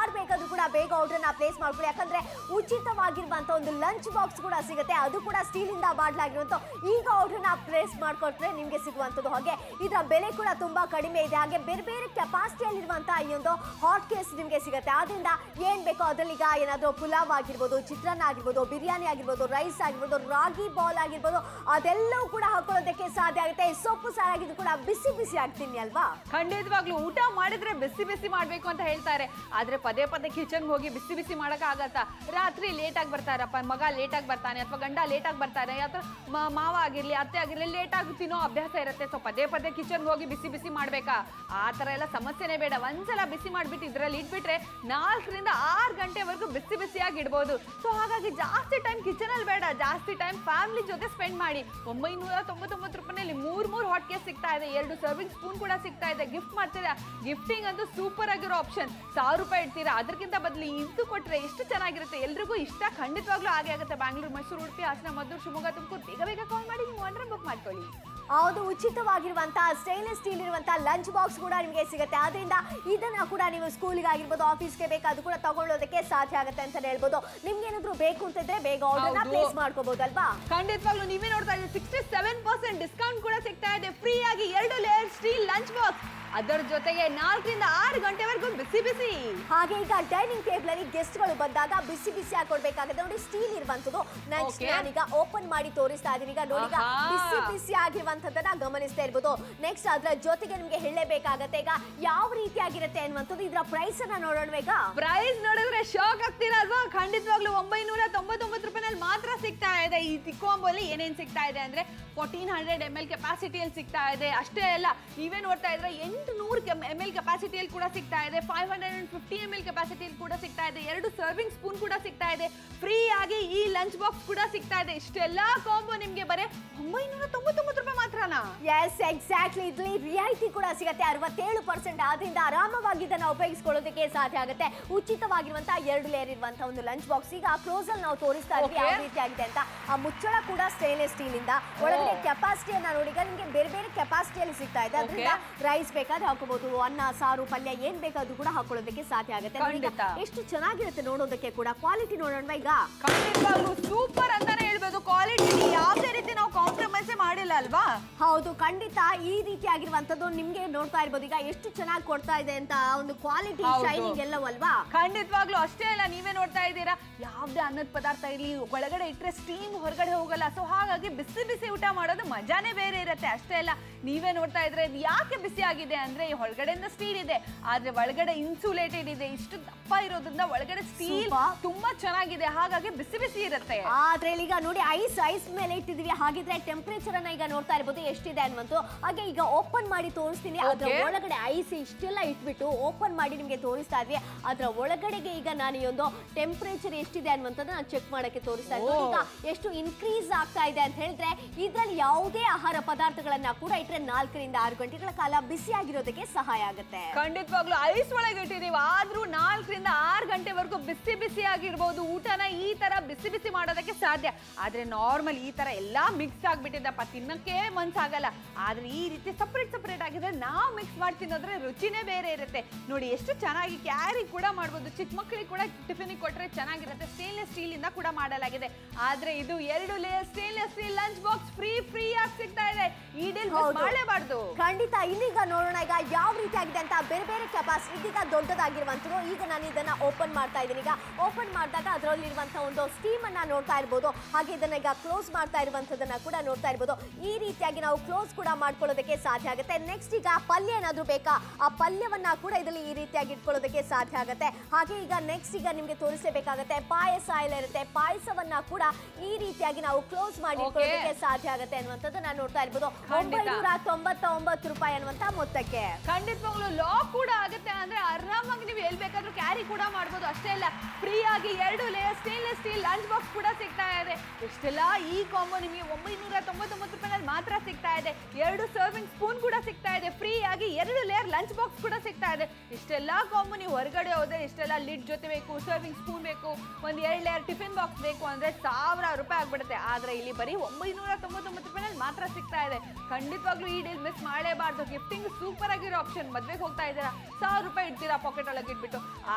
ಯಾರು ಬೇಕಾದ್ರೂ ಕೂಡ ಬೇಗ ಆರ್ಡರ್ ನ ಪ್ಲೇಸ್ ಮಾಡ್ಕೊಳ್ಳಿ. ಯಾಕಂದ್ರೆ ಉಚಿತವಾಗಿರುವಂತ ಒಂದು ಲಂಚ್ ಬಾಕ್ಸ್ ಕೂಡ ಸಿಗುತ್ತೆ, ಅದು ಕೂಡ ಸ್ಟೀಲ್ ಇಂದ ಮಾಡಲಾಗಿರುವಂತ. ಈಗ ಆರ್ಡರ್ ನ ಪ್ಲೇಸ್ ಮಾಡ್ಕೊಟ್ರೆ ನಿಮ್ಗೆ ಸಿಗುವಂತದ್ದು. ಹಾಗೆ ಇದರ ಬೆಲೆ ಕೂಡ ತುಂಬಾ ಕಡಿಮೆ ಇದೆ. ಹಾಗೆ ಬೇರೆ ಬೇರೆ ಕೆಪಾಸಿಟಿಯಲ್ಲಿ ಇರುವಂತಹ ಈ ಒಂದು ಹಾಟ್ ಕೇಸ್ ನಿಮ್ಗೆ ಸಿಗುತ್ತೆ. ಆದ್ರಿಂದ ಏನ್ ಬೇಕೋ ಅದ್ರಲ್ಲಿ ಈಗ ಏನಾದ್ರು ಪುಲಾವ್ ಆಗಿರ್ಬೋದು, ಚಿತ್ರಾನ್ನ ಆಗಿರ್ಬೋದು, ಬಿರಿಯಾನಿ ಆಗಿರ್ಬೋದು, ರೈಸ್ ಆಗಿರ್ಬೋದು, ರಾಗಿ ಬಾಲ್ ಆಗಿರ್ಬೋದು, ಅದೆಲ್ಲವೂ ಕೂಡ ಹಾಕೊಳ್ಳೋದಕ್ಕೆ ಸಾಧ್ಯ ಆಗುತ್ತೆ. ಸೊಪ್ಪು ಸಾರಾಗಿದ್ದು ಕೂಡ ಬಿಸಿ ಬಿಸಿ ಆಗ್ತೀನಿ ಅಲ್ವಾ? ಖಂಡಿತವಾಗ್ಲೂ ಊಟ ಮಾಡಿದ್ರೆ ಬಿಸಿ ಬಿಸಿ ಮಾಡ್ಬೇಕು ಅಂತ ಹೇಳ್ತಾರೆ, ಆದ್ರೆ ಪದೇ ಪದೇ ಕಿಚನ್ ಹೋಗಿ ಬಿಸಿ ಬಿಸಿ ಮಾಡಕ್ ಆಗತ್ತಾ? ರಾತ್ರಿ ಲೇಟ್ ಆಗಿ ಬರ್ತಾರಪ್ಪ, ಮಗ ಲೇಟ್ ಆಗಿ ಬರ್ತಾನೆ ಅಥವಾ ಗಂಡ ಲೇಟ್ ಆಗಿ ಬರ್ತಾನೆ ಅಥವಾ ಮಾವ ಆಗಿರ್ಲಿ ಅತ್ತೆ ಆಗಿರ್ಲಿ ಲೇಟ್ ಆಗಿ ತಿನ್ನೋ ಅಭ್ಯಾಸ ಇರುತ್ತೆ. ಸೊ ಪದೇ ಪದೇ ಕಿಚನ್ ಹೋಗಿ ಬಿಸಿ ಬಿಸಿ ಮಾಡ್ಬೇಕಾ? ಆ ತರ ಎಲ್ಲ ಸಮಸ್ಯೆನೇ ಬೇಡ. ಒಂದ್ಸಲ ಬಿಸಿ ಮಾಡ್ಬಿಟ್ಟು ಇದ್ರಲ್ಲಿ ಇಟ್ಬಿಟ್ರೆ ನಾಲ್ಕರಿಂದ ಆರು ಗಂಟೆವರೆಗೂ ಬಿಸಿ ಬಿಸಿಯಾಗಿ ಇಡ್ಬೋದು. ಸೊ ಹಾಗಾಗಿ ಜಾಸ್ತಿ ಟೈಮ್ ಕಿಚನ್ ಅಲ್ಲಿ ಬೇಡ, ಜಾಸ್ತಿ ಟೈಮ್ ಫ್ಯಾಮಿಲಿ ಜೊತೆ ಸ್ಪೆಂಡ್ ಮಾಡಿ. ಒಂಬೈನೂರ ತೊಂಬತ್ತೊಂಬತ್ತು ರೂಪಾಯಿನಲ್ಲಿ ಮೂರ್ ಮೂರ್ ಹಾಟ್ ಕೇಸ್ ಸಿಗ್ತಾ ಇದೆ, ಎರಡು ಸರ್ವಿಂಗ್ ಸ್ಪೂನ್ ಕೂಡ ಸಿಗ್ತಾ ಇದೆ. ಗಿಫ್ಟ್ ಮಾಡ್ತೀರಾ, ಗಿಫ್ಟಿಂಗ್ ಅಂತೂ ಸೂಪರ್ ಆಗಿರೋ ಆಪ್ಷನ್. ಸಾವಿರ ರೂಪಾಯಿ ಇಡ್ತೀರಾ, ಅದಕ್ಕಿಂತ ಬದಲು ಇದು ಕೊಟ್ರೆ ಎಷ್ಟು ಚೆನ್ನಾಗಿರುತ್ತೆ. ಎಲ್ರಿಗೂ ಇಷ್ಟ ಖಂಡಿತವಾಗ್ಲೂ ಹಾಗೆ ಆಗುತ್ತೆ. ಬ್ಯಾಂಗ್ಳೂರು, ಮೈಸೂರು, ಉಡುಪಿ, ಹಾಸನ, ಮದ್ದೂರು, ಶಿವಮೊಗ್ಗ, ತುಮಕೂರು ಬೇಗ ಬೇಗ ಕಾಲ್ ಮಾಡಿ ನೀವು ಆರ್ಡರ್ ಬುಕ್ ಮಾಡ್ಕೊಳ್ಳಿ. ಹೌದು, ಉಚಿತವಾಗಿರುವಂತಹ ಸ್ಟೇನ್ಲೆಸ್ ಸ್ಟೀಲ್ ಇರುವಂತಹ ಲಂಚ್ ಬಾಕ್ಸ್ ಕೂಡ ನಿಮಗೆ ಸಿಗುತ್ತೆ. ಆದ್ರಿಂದ ಇದನ್ನ ಕೂಡ ನೀವು ಸ್ಕೂಲ್ಗೆ ಆಗಿರ್ಬೋದು, ಆಫೀಸ್ಗೆ ಬೇಕಾದ್ರೂ ಕೂಡ ತಗೊಳ್ಳೋದಕ್ಕೆ ಸಾಧ್ಯ ಆಗುತ್ತೆ ಅಂತ ಹೇಳ್ಬೋದು. ನಿಮ್ಗೆ ಏನಾದ್ರು ಬೇಕು ಅಂತಿದ್ರೆ ಬೇಗ ಆರ್ಡರ್ನ ಪ್ಲೇಸ್ ಮಾಡ್ಕೋಬಹುದು ಅಲ್ವಾ? ಖಂಡಿತವಾಗ್ಲೂ ನೀವೇ ನೋಡ್ತಾ ಇದ್ದೀವಿ ಸಿಕ್ಸ್ಟಿ ಸೆವೆನ್ ಪರ್ಸೆಂಟ್ ಡಿಸ್ಕೌಂಟ್ ಕೂಡ ಸಿಗ್ತಾ ಇದೆ. ಫ್ರೀ ಆಗಿ ಎರಡು ಲೇಯರ್ ಸ್ಟೀಲ್ ಲಂಚ್ ಬಾಕ್ಸ್, ಅದರ ಜೊತೆಗೆ ನಾಲ್ಕರಿಂದ ಆರು ಗಂಟೆವರೆಗೂ ಬಿಸಿ ಬಿಸಿ. ಹಾಗೆ ಈಗ ಡೈನಿಂಗ್ ಟೇಬಲ್ ಅಲ್ಲಿ ಗೆಸ್ಟ್ ಗಳು ಬಂದಾಗ ಬಿಸಿ ಬಿಸಿ ಹಾಕೊಡ್ಬೇಕಾಗುತ್ತೆ. ನೋಡಿ ಸ್ಟೀಲ್ ಇರುವಂತದ್ದು ನೆಕ್ಸ್ಟ್ ನಾನೀಗ ಓಪನ್ ಮಾಡಿ ತೋರಿಸ್ತಾ ಇದೀನಿ. ಈಗ ನೋಡಿ ಈಗ ಬಿಸಿ ಬಿಸಿ ಆಗಿರುವಂತದ್ದನ್ನ ಗಮನಿಸ್ತಾ ಇರ್ಬೋದು. ನೆಕ್ಸ್ಟ್ ಅದ್ರ ಜೊತೆಗೆ ನಿಮ್ಗೆ ಹೇಳಬೇಕಾಗತ್ತೆ ಈಗ ಯಾವ ರೀತಿಯಾಗಿರುತ್ತೆ ಅನ್ನುವಂಥದ್ದು. ಇದರ ಪ್ರೈಸ್ ಅನ್ನ ನೋಡೋಣ. ಈಗ ಪ್ರೈಸ್ ನೋಡಿದ್ರೆ ಶಾಕ್ ಆಗ್ತೀರಾ ಅಲ್ವಾ? ಖಂಡಿತವಾಗ್ಲೂ ಒಂಬೈನೂರ ತೊಂಬತ್ತೊಂಬತ್ತು ರೂಪಾಯಿನಲ್ಲಿ ಮಾತ್ರ ಸಿಗ್ತಾ ಇದೆ. ಈ ತಿಕ್ಕೋಂಬಲ್ಲಿ ಏನೇನ್ ಸಿಗ್ತಾ ಇದೆ ಅಂದ್ರೆ ಫೋರ್ಟೀನ್ ಹಂಡ್ರೆಡ್ ಎಮ್ ಎಲ್ ಕೆಪಾಸಿಟಿಯಲ್ಲಿ ಸಿಗ್ತಾ ಇದೆ. ಅಷ್ಟೇ ಅಲ್ಲ, ನೀವೇ ನೋಡ್ತಾ ಇದ್ರೆ ಎಂಟು ನೂರು ಎಮ್ ಎಲ್ ಕೆಪಾಸಿಟಿಯಲ್ಲಿ ಕೂಡ ಸಿಗ್ತಾ ಇದೆ. Five hundred and fifty M L ಕೆಪಾಸಿಟಿಯಲ್ಲಿ ಕೂಡ ಸಿಗ್ತಾ ಇದೆ. ಎರಡು ಸರ್ವಿಂಗ್ ಸ್ಪೂನ್ ಕೂಡ ಸಿಗ್ತಾ ಇದೆ. ಫ್ರೀ ಆಗಿ ಈ ಲಂಚ್ ಬಾಕ್ಸ್ ಕೂಡ ಸಿಗ್ತಾ ಇದೆ. ಇಷ್ಟೆಲ್ಲ ಕಾಂಬೋ ನಿಮ್ಗೆ ಬರೀ ಒಂಬೈನೂರ ತೊಂಬತ್ತೊಂಬತ್ತು ರೂಪಾಯಿ ಮಾತ್ರನಾ? S, exactly. ಇಲ್ಲಿ ರಿಯಾಯಿತಿ ಕೂಡ ಸಿಗುತ್ತೆ ಅರವತ್ತೇಳು ಪರ್ಸೆಂಟ್. ಆದ್ರಿಂದ ಆರಾಮವಾಗಿ ಇದನ್ನ ಉಪಯೋಗಿಸ್ಕೊಳ್ಳೋದಕ್ಕೆ ಸಾಧ್ಯ ಆಗುತ್ತೆ. ಉಚಿತವಾಗಿರುವಂತಹ ಎರಡು ಲೇಯರ್ ಇರುವಂತಹ ಒಂದು ಲಂಚ್ ಬಾಕ್ಸ್ ಈಗ ಕ್ಲೋಸ್ ಅಲ್ಲಿ ನಾವು ತೋರಿಸ್ತಾ ಇದ್ವಿ ಯಾವ ರೀತಿ ಆಗಿದೆ ಅಂತ. ಆ ಮುಚ್ಚಳ ಕೂಡ ಸ್ಟೇನ್ಲೆಸ್ ಸ್ಟೀಲ್ ಇಂದ. ಒಳಗಡೆ ಕೆಪಾಸಿಟಿಯನ್ನ ನೋಡಿ, ಈಗ ನಿಮ್ಗೆ ಬೇರೆ ಬೇರೆ ಕೆಪಾಸಿಟಿಯಲ್ಲಿ ಸಿಗ್ತಾ ಇದೆ. ಅದರಿಂದ ರೈಸ್ ಬೇಕಾದ್ರೆ ಹಾಕೋಬಹುದು, ಅನ್ನ, ಸಾರು, ಪಲ್ಯ ಏನ್ ಬೇಕಾದ್ರೂ ಕೂಡ ಹಾಕೊಳ್ಳೋದಕ್ಕೆ ಸಾಧ್ಯ ಆಗುತ್ತೆ. ಎಷ್ಟು ಚೆನ್ನಾಗಿರುತ್ತೆ ನೋಡೋದಕ್ಕೆ ಕೂಡ. ಕ್ವಾಲಿಟಿ ನೋಡೋಣ ಈಗ. ಖಂಡಿತವಾಗ್ಲೂ ಸೂಪರ್ ಅಂತಾನೆ ಹೇಳ್ಬೋದು. ಕ್ವಾಲಿಟಿ ಯಾವುದೇ ರೀತಿ ನಾವು ಕಾಂಪ್ರಮೈಸ್ ಮಾಡಿಲ್ಲ ಅಲ್ವಾ? ಹೌದು, ಖಂಡಿತ. ಈ ರೀತಿ ಆಗಿರುವಂತದ್ದು ನಿಮ್ಗೆ ನೋಡ್ತಾ ಇರ್ಬೋದು ಈಗ ಎಷ್ಟು ಚೆನ್ನಾಗಿ ಕೊಡ್ತಾ ಇದೆ ಅಂತ. ಒಂದು ಕ್ವಾಲಿಟಿ, ಶೈನಿಂಗ್ ಎಲ್ಲವೂ ಅಲ್ವಾ? ಖಂಡಿತವಾಗ್ಲೂ ಅಷ್ಟೇ ಅಲ್ಲ, ನೀವೇ ನೋಡ್ತಾ ಇದ್ದೀರಾ ಯಾವ್ದೇ ಅನ್ನದ ಪದಾರ್ಥ ಇರ್ಲಿ ಒಳಗಡೆ ಇಟ್ಟರೆ ಸ್ಟೀಮ್ ಹೊರಗಡೆ ಹೋಗಲ್ಲ. ಸೊ ಹಾಗಾಗಿ ಬಿಸಿ ಬಿಸಿ ಊಟ ಮಾಡೋದು ಮಜಾನೇ ಬೇರೆ ಇರುತ್ತೆ. ಅಷ್ಟೇ ಅಲ್ಲ, ನೀವೇ ನೋಡ್ತಾ ಇದ್ರೆ ಯಾಕೆ ಬಿಸಿ ಆಗಿದೆ ಅಂದ್ರೆ ಈ ಹೊಳಗಡೆಯಿಂದ ಸ್ಟೀಲ್ ಇದೆ, ಆದ್ರೆ ಒಳಗಡೆ ಇನ್ಸುಲೇಟೆಡ್ ಇದೆ. ಇಷ್ಟು ದಪ್ಪ ಇರೋದ್ರಿಂದ ಒಳಗಡೆ ಸ್ಟೀಲ್ ತುಂಬಾ ಚೆನ್ನಾಗಿದೆ, ಹಾಗಾಗಿ ಬಿಸಿ ಬಿಸಿ ಇರುತ್ತೆ. ಆದ್ರೆ ಈಗ ನೋಡಿ ಐಸ್ ಐಸ್ ಮೇಲೆ ಇಟ್ಟಿದೀವಿ. ಹಾಗಿದ್ರೆ ಟೆಂಪರೇಚರ್ ಅನ್ನ ಈಗ ನೋಡ್ತಾ ಇರ್ಬೋದು ಎಷ್ಟಿದೆ ಅನ್ನುವಂತ. ಹಾಗೆ ಈಗ ಓಪನ್ ಮಾಡಿ ತೋರಿಸ್ತೀನಿ. ಅದ್ರ ಒಳಗಡೆ ಐಸ್ ಇಷ್ಟೆಲ್ಲ ಇಟ್ಬಿಟ್ಟು ಓಪನ್ ಮಾಡಿ ನಿಮ್ಗೆ ತೋರಿಸ್ತಾ ಇದ್ವಿ. ಅದ್ರ ಒಳಗಡೆಗೆ ಈಗ ನಾನು ಈ ಒಂದು ಟೆಂಪರೇಚರ್ ಎಷ್ಟಿದೆ ಅನ್ನುವಂಥದ್ದು ನಾನು ಚೆಕ್ ಮಾಡಕ್ಕೆ ತೋರಿಸ್ತಾ ಇದ್ದೀನಿ. ಈಗ ಎಷ್ಟು ಇನ್ಕ್ರೀಸ್ ಆಗ್ತಾ ಇದೆ ಅಂತ ಹೇಳಿದ್ರೆ ಇದ್ರಲ್ಲಿ ಯಾವುದೇ ಆಹಾರ ಪದಾರ್ಥಗಳನ್ನ ಕೂಡ ಇಟ್ರೆ ನಾಲ್ಕರಿಂದ ಆರು ಗಂಟೆಗಳ ಕಾಲ ಬಿಸಿ ಆಗಿರೋದಕ್ಕೆ ಸಹಾಯ ಆಗುತ್ತೆ. ಖಂಡಿತವಾಗ್ಲೂ ಐಸ್ ಒಳಗೆ ಇಟ್ಟಿದೀವಿ, ಆದ್ರೂ ನಾಲ್ಕರಿಂದ ಆರು ಗಂಟೆವರೆಗೂ ಬಿಸಿ ಬಿಸಿ ಆಗಿರ್ಬೋದು. ಊಟನ ಈ ತರ ಬಿಸಿ ಬಿಸಿ ಮಾಡೋದಕ್ಕೆ ಸಾಧ್ಯ. ಆದ್ರೆ ನಾರ್ಮಲ್ ಈ ತರ ಎಲ್ಲಾ ಮಿಕ್ಸ್ ಆಗ್ಬಿಟ್ಟಿದ್ದಪ್ಪ, ತಿನ್ನಕ್ಕೆ ಮನ್ಸಾಗಲ್ಲ. ಆದ್ರೆ ಈ ರೀತಿ ಸಪರೇಟ್ ಸಪರೇಟ್ ಆಗಿದ್ರೆ ನಾವು ಮಿಕ್ಸ್ ಮಾಡಿ ತಿನ್ನೋದ್ರೆ ರುಚಿನೇ ಬೇರೆ ಇರುತ್ತೆ. ನೋಡಿ ಎಷ್ಟು ಚೆನ್ನಾಗಿ ಕ್ಯಾರಿ ಕೂಡ ಮಾಡ್ಬೋದು. ಚಿಕ್ಕ ಮಕ್ಕಳಿಗೆ ಕೂಡ ಟಿಫಿನ್ ಕೊಟ್ರೆ ಚೆನ್ನಾಗಿರುತ್ತೆ. ಸ್ಟೇನ್ಲೆಸ್ ಸ್ಟೀಲ್ ಇಂದ ಕೂಡ ಮಾಡಲಾಗಿದೆ. ಆದ್ರೆ ಇದು ಎರಡು layer stainless steel lunch box free free ಆಗಿ ಸಿಗ್ತಾ ಇದೆ. ಈ ಡೀಲ್ ಮಾಡಲೇಬಾರ್ದು. ಖಂಡಿತ. ಇನ್ನೀಗ ನೋಡೋಣ ಈಗ ಯಾವ ರೀತಿ ಆಗಿದೆ ಅಂತ. ಬೇರೆ ಬೇರೆ ಕೆಪಾಸಿಟಿ ಈಗ ದೊಡ್ಡದಾಗಿರುವಂತದ್ದು. ಈಗ ನಾನು ಇದನ್ನ ಓಪನ್ ಮಾಡ್ತಾ ಇದ್ದೀನಿ. ಈಗ ಓಪನ್ ಮಾಡಿದಾಗ ಅದರಲ್ಲಿರುವಂತಹ ಒಂದು ಸ್ಟೀಮ್ ಅನ್ನ ನೋಡ್ತಾ ಇರ್ಬೋದು. ಹಾಗೆ ಇದನ್ನ ಈಗ ಕ್ಲೋಸ್ ಮಾಡ್ತಾ ಇರುವಂತದನ್ನ ಕೂಡ ನೋಡ್ತಾ ಇರ್ಬೋದು. ಈ ರೀತಿಯಾಗಿ ನಾವು ಕ್ಲೋಸ್ ಕೂಡ ಮಾಡ್ಕೊಳ್ಳೋದಕ್ಕೆ ಸಾಧ್ಯ ಆಗುತ್ತೆ. ನೆಕ್ಸ್ಟ್ ಈಗ ಪಲ್ಯ ಏನಾದ್ರು ಬೇಕಾ, ಆ ಪಲ್ಯವನ್ನ ಕೂಡ ಇದರಲ್ಲಿ ಈ ರೀತಿಯಾಗಿ ಇಟ್ಕೊಳ್ಳೋದಕ್ಕೆ ಸಾಧ್ಯ ಆಗುತ್ತೆ. ಹಾಗೆ ಈಗ ನೆಕ್ಸ್ಟ್ ಈಗ ನಿಮ್ಗೆ ತೋರಿಸಬೇಕಾಗುತ್ತೆ ಪಾಯಸ ಎಲ್ಲ ಇರುತ್ತೆ. ಪಾಯಸವನ್ನ ಕೂಡ ಈ ರೀತಿಯಾಗಿ ನಾವು ಕ್ಲೋಸ್ ಮಾಡಿ ಇಟ್ಕೊಳ್ಳೋದಕ್ಕೆ ಸಾಧ್ಯ ಆಗುತ್ತೆ ಅನ್ನುವಂಥದ್ದು ನಾನು ನೋಡ್ತಾ ಇರ್ಬೋದು. ಒಂಬೈನೂರ ತೊಂಬತ್ತೊಂಬತ್ತು ರೂಪಾಯಿ ಅನ್ನುವಂತ ಮೊತ್ತಕ್ಕೆ. ಖಂಡಿತವಾಗ್ಲೂ ಲಾಕ್ ಕೂಡ ಆಗುತ್ತೆ. ಅಂದ್ರೆ ಆರಾಮಾಗಿ ನೀವು ಎಲ್ಲಿ ಬೇಕಾದ್ರೂ ಕ್ಯಾರಿ ಕೂಡ ಮಾಡ್ಬೋದು. ಅಷ್ಟೇ ಅಲ್ಲ, ಫ್ರೀ ಆಗಿ ಎರಡು layer stainless steel lunch box ಕೂಡ ಸಿಗ್ತಾ ಇದೆ. ಇಷ್ಟೆಲ್ಲ ಈ ಕಾಂಬೋ ನಿಮಗೆ ಒಂಬೈನೂರ ತೊಂಬತ್ತೊಂಬತ್ತು ರೂಪಾಯಿನಲ್ಲಿ ಮಾತ್ರ ಸಿಗ್ತಾ ಇದೆ. ಎರಡು ಸರ್ವಿಂಗ್ ಸ್ಪೂನ್ ಕೂಡ ಸಿಗ್ತಾ ಇದೆ. ಫ್ರೀ ಆಗಿ ಎರಡು ಲೇಯರ್ ಲಂಚ್ ಬಾಕ್ಸ್ ಕೂಡ ಸಿಗ್ತಾ ಇದೆ. ಇಷ್ಟೆಲ್ಲ ಕಾಂಬೋ ನೀವು ಹೊರಗಡೆ ಹೋದ್ರೆ ಇಷ್ಟೆಲ್ಲ ಲಿಡ್ ಜೊತೆ ಬೇಕು, ಸರ್ವಿಂಗ್ ಸ್ಪೂನ್ ಬೇಕು, ಒಂದ್ ಎರಡು ಲೇಯರ್ ಟಿಫಿನ್ ಬಾಕ್ಸ್ ಬೇಕು ಅಂದ್ರೆ ಸಾವಿರ ರೂಪಾಯಿ ಆಗ್ಬಿಡುತ್ತೆ. ಆದ್ರೆ ಇಲ್ಲಿ ಬರೀ ಒಂಬೈನೂರ ತೊಂಬತ್ತೊಂಬತ್ತು ರೂಪಾಯಿನಲ್ಲಿ ಮಾತ್ರ ಸಿಗ್ತಾ ಇದೆ. ಖಂಡಿತವಾಗ್ಲೂ ಈ ಡೀಲ್ ಮಿಸ್ ಮಾಡಲೇಬಾರ್ದು. ಗಿಫ್ಟಿಂಗ್ ಸೂಪರ್ ಆಗಿರೋ ಆಪ್ಷನ್. ಮದ್ವೆಗೆ ಹೋಗ್ತಾ ಇದ್ದೀರಾ, ಸಾವಿರ ರೂಪಾಯಿ ಇಡ್ತೀರಾ ಪಾಕೆಟ್ ಒಳಗೆ ಇಟ್ಬಿಟ್ಟು, ಆ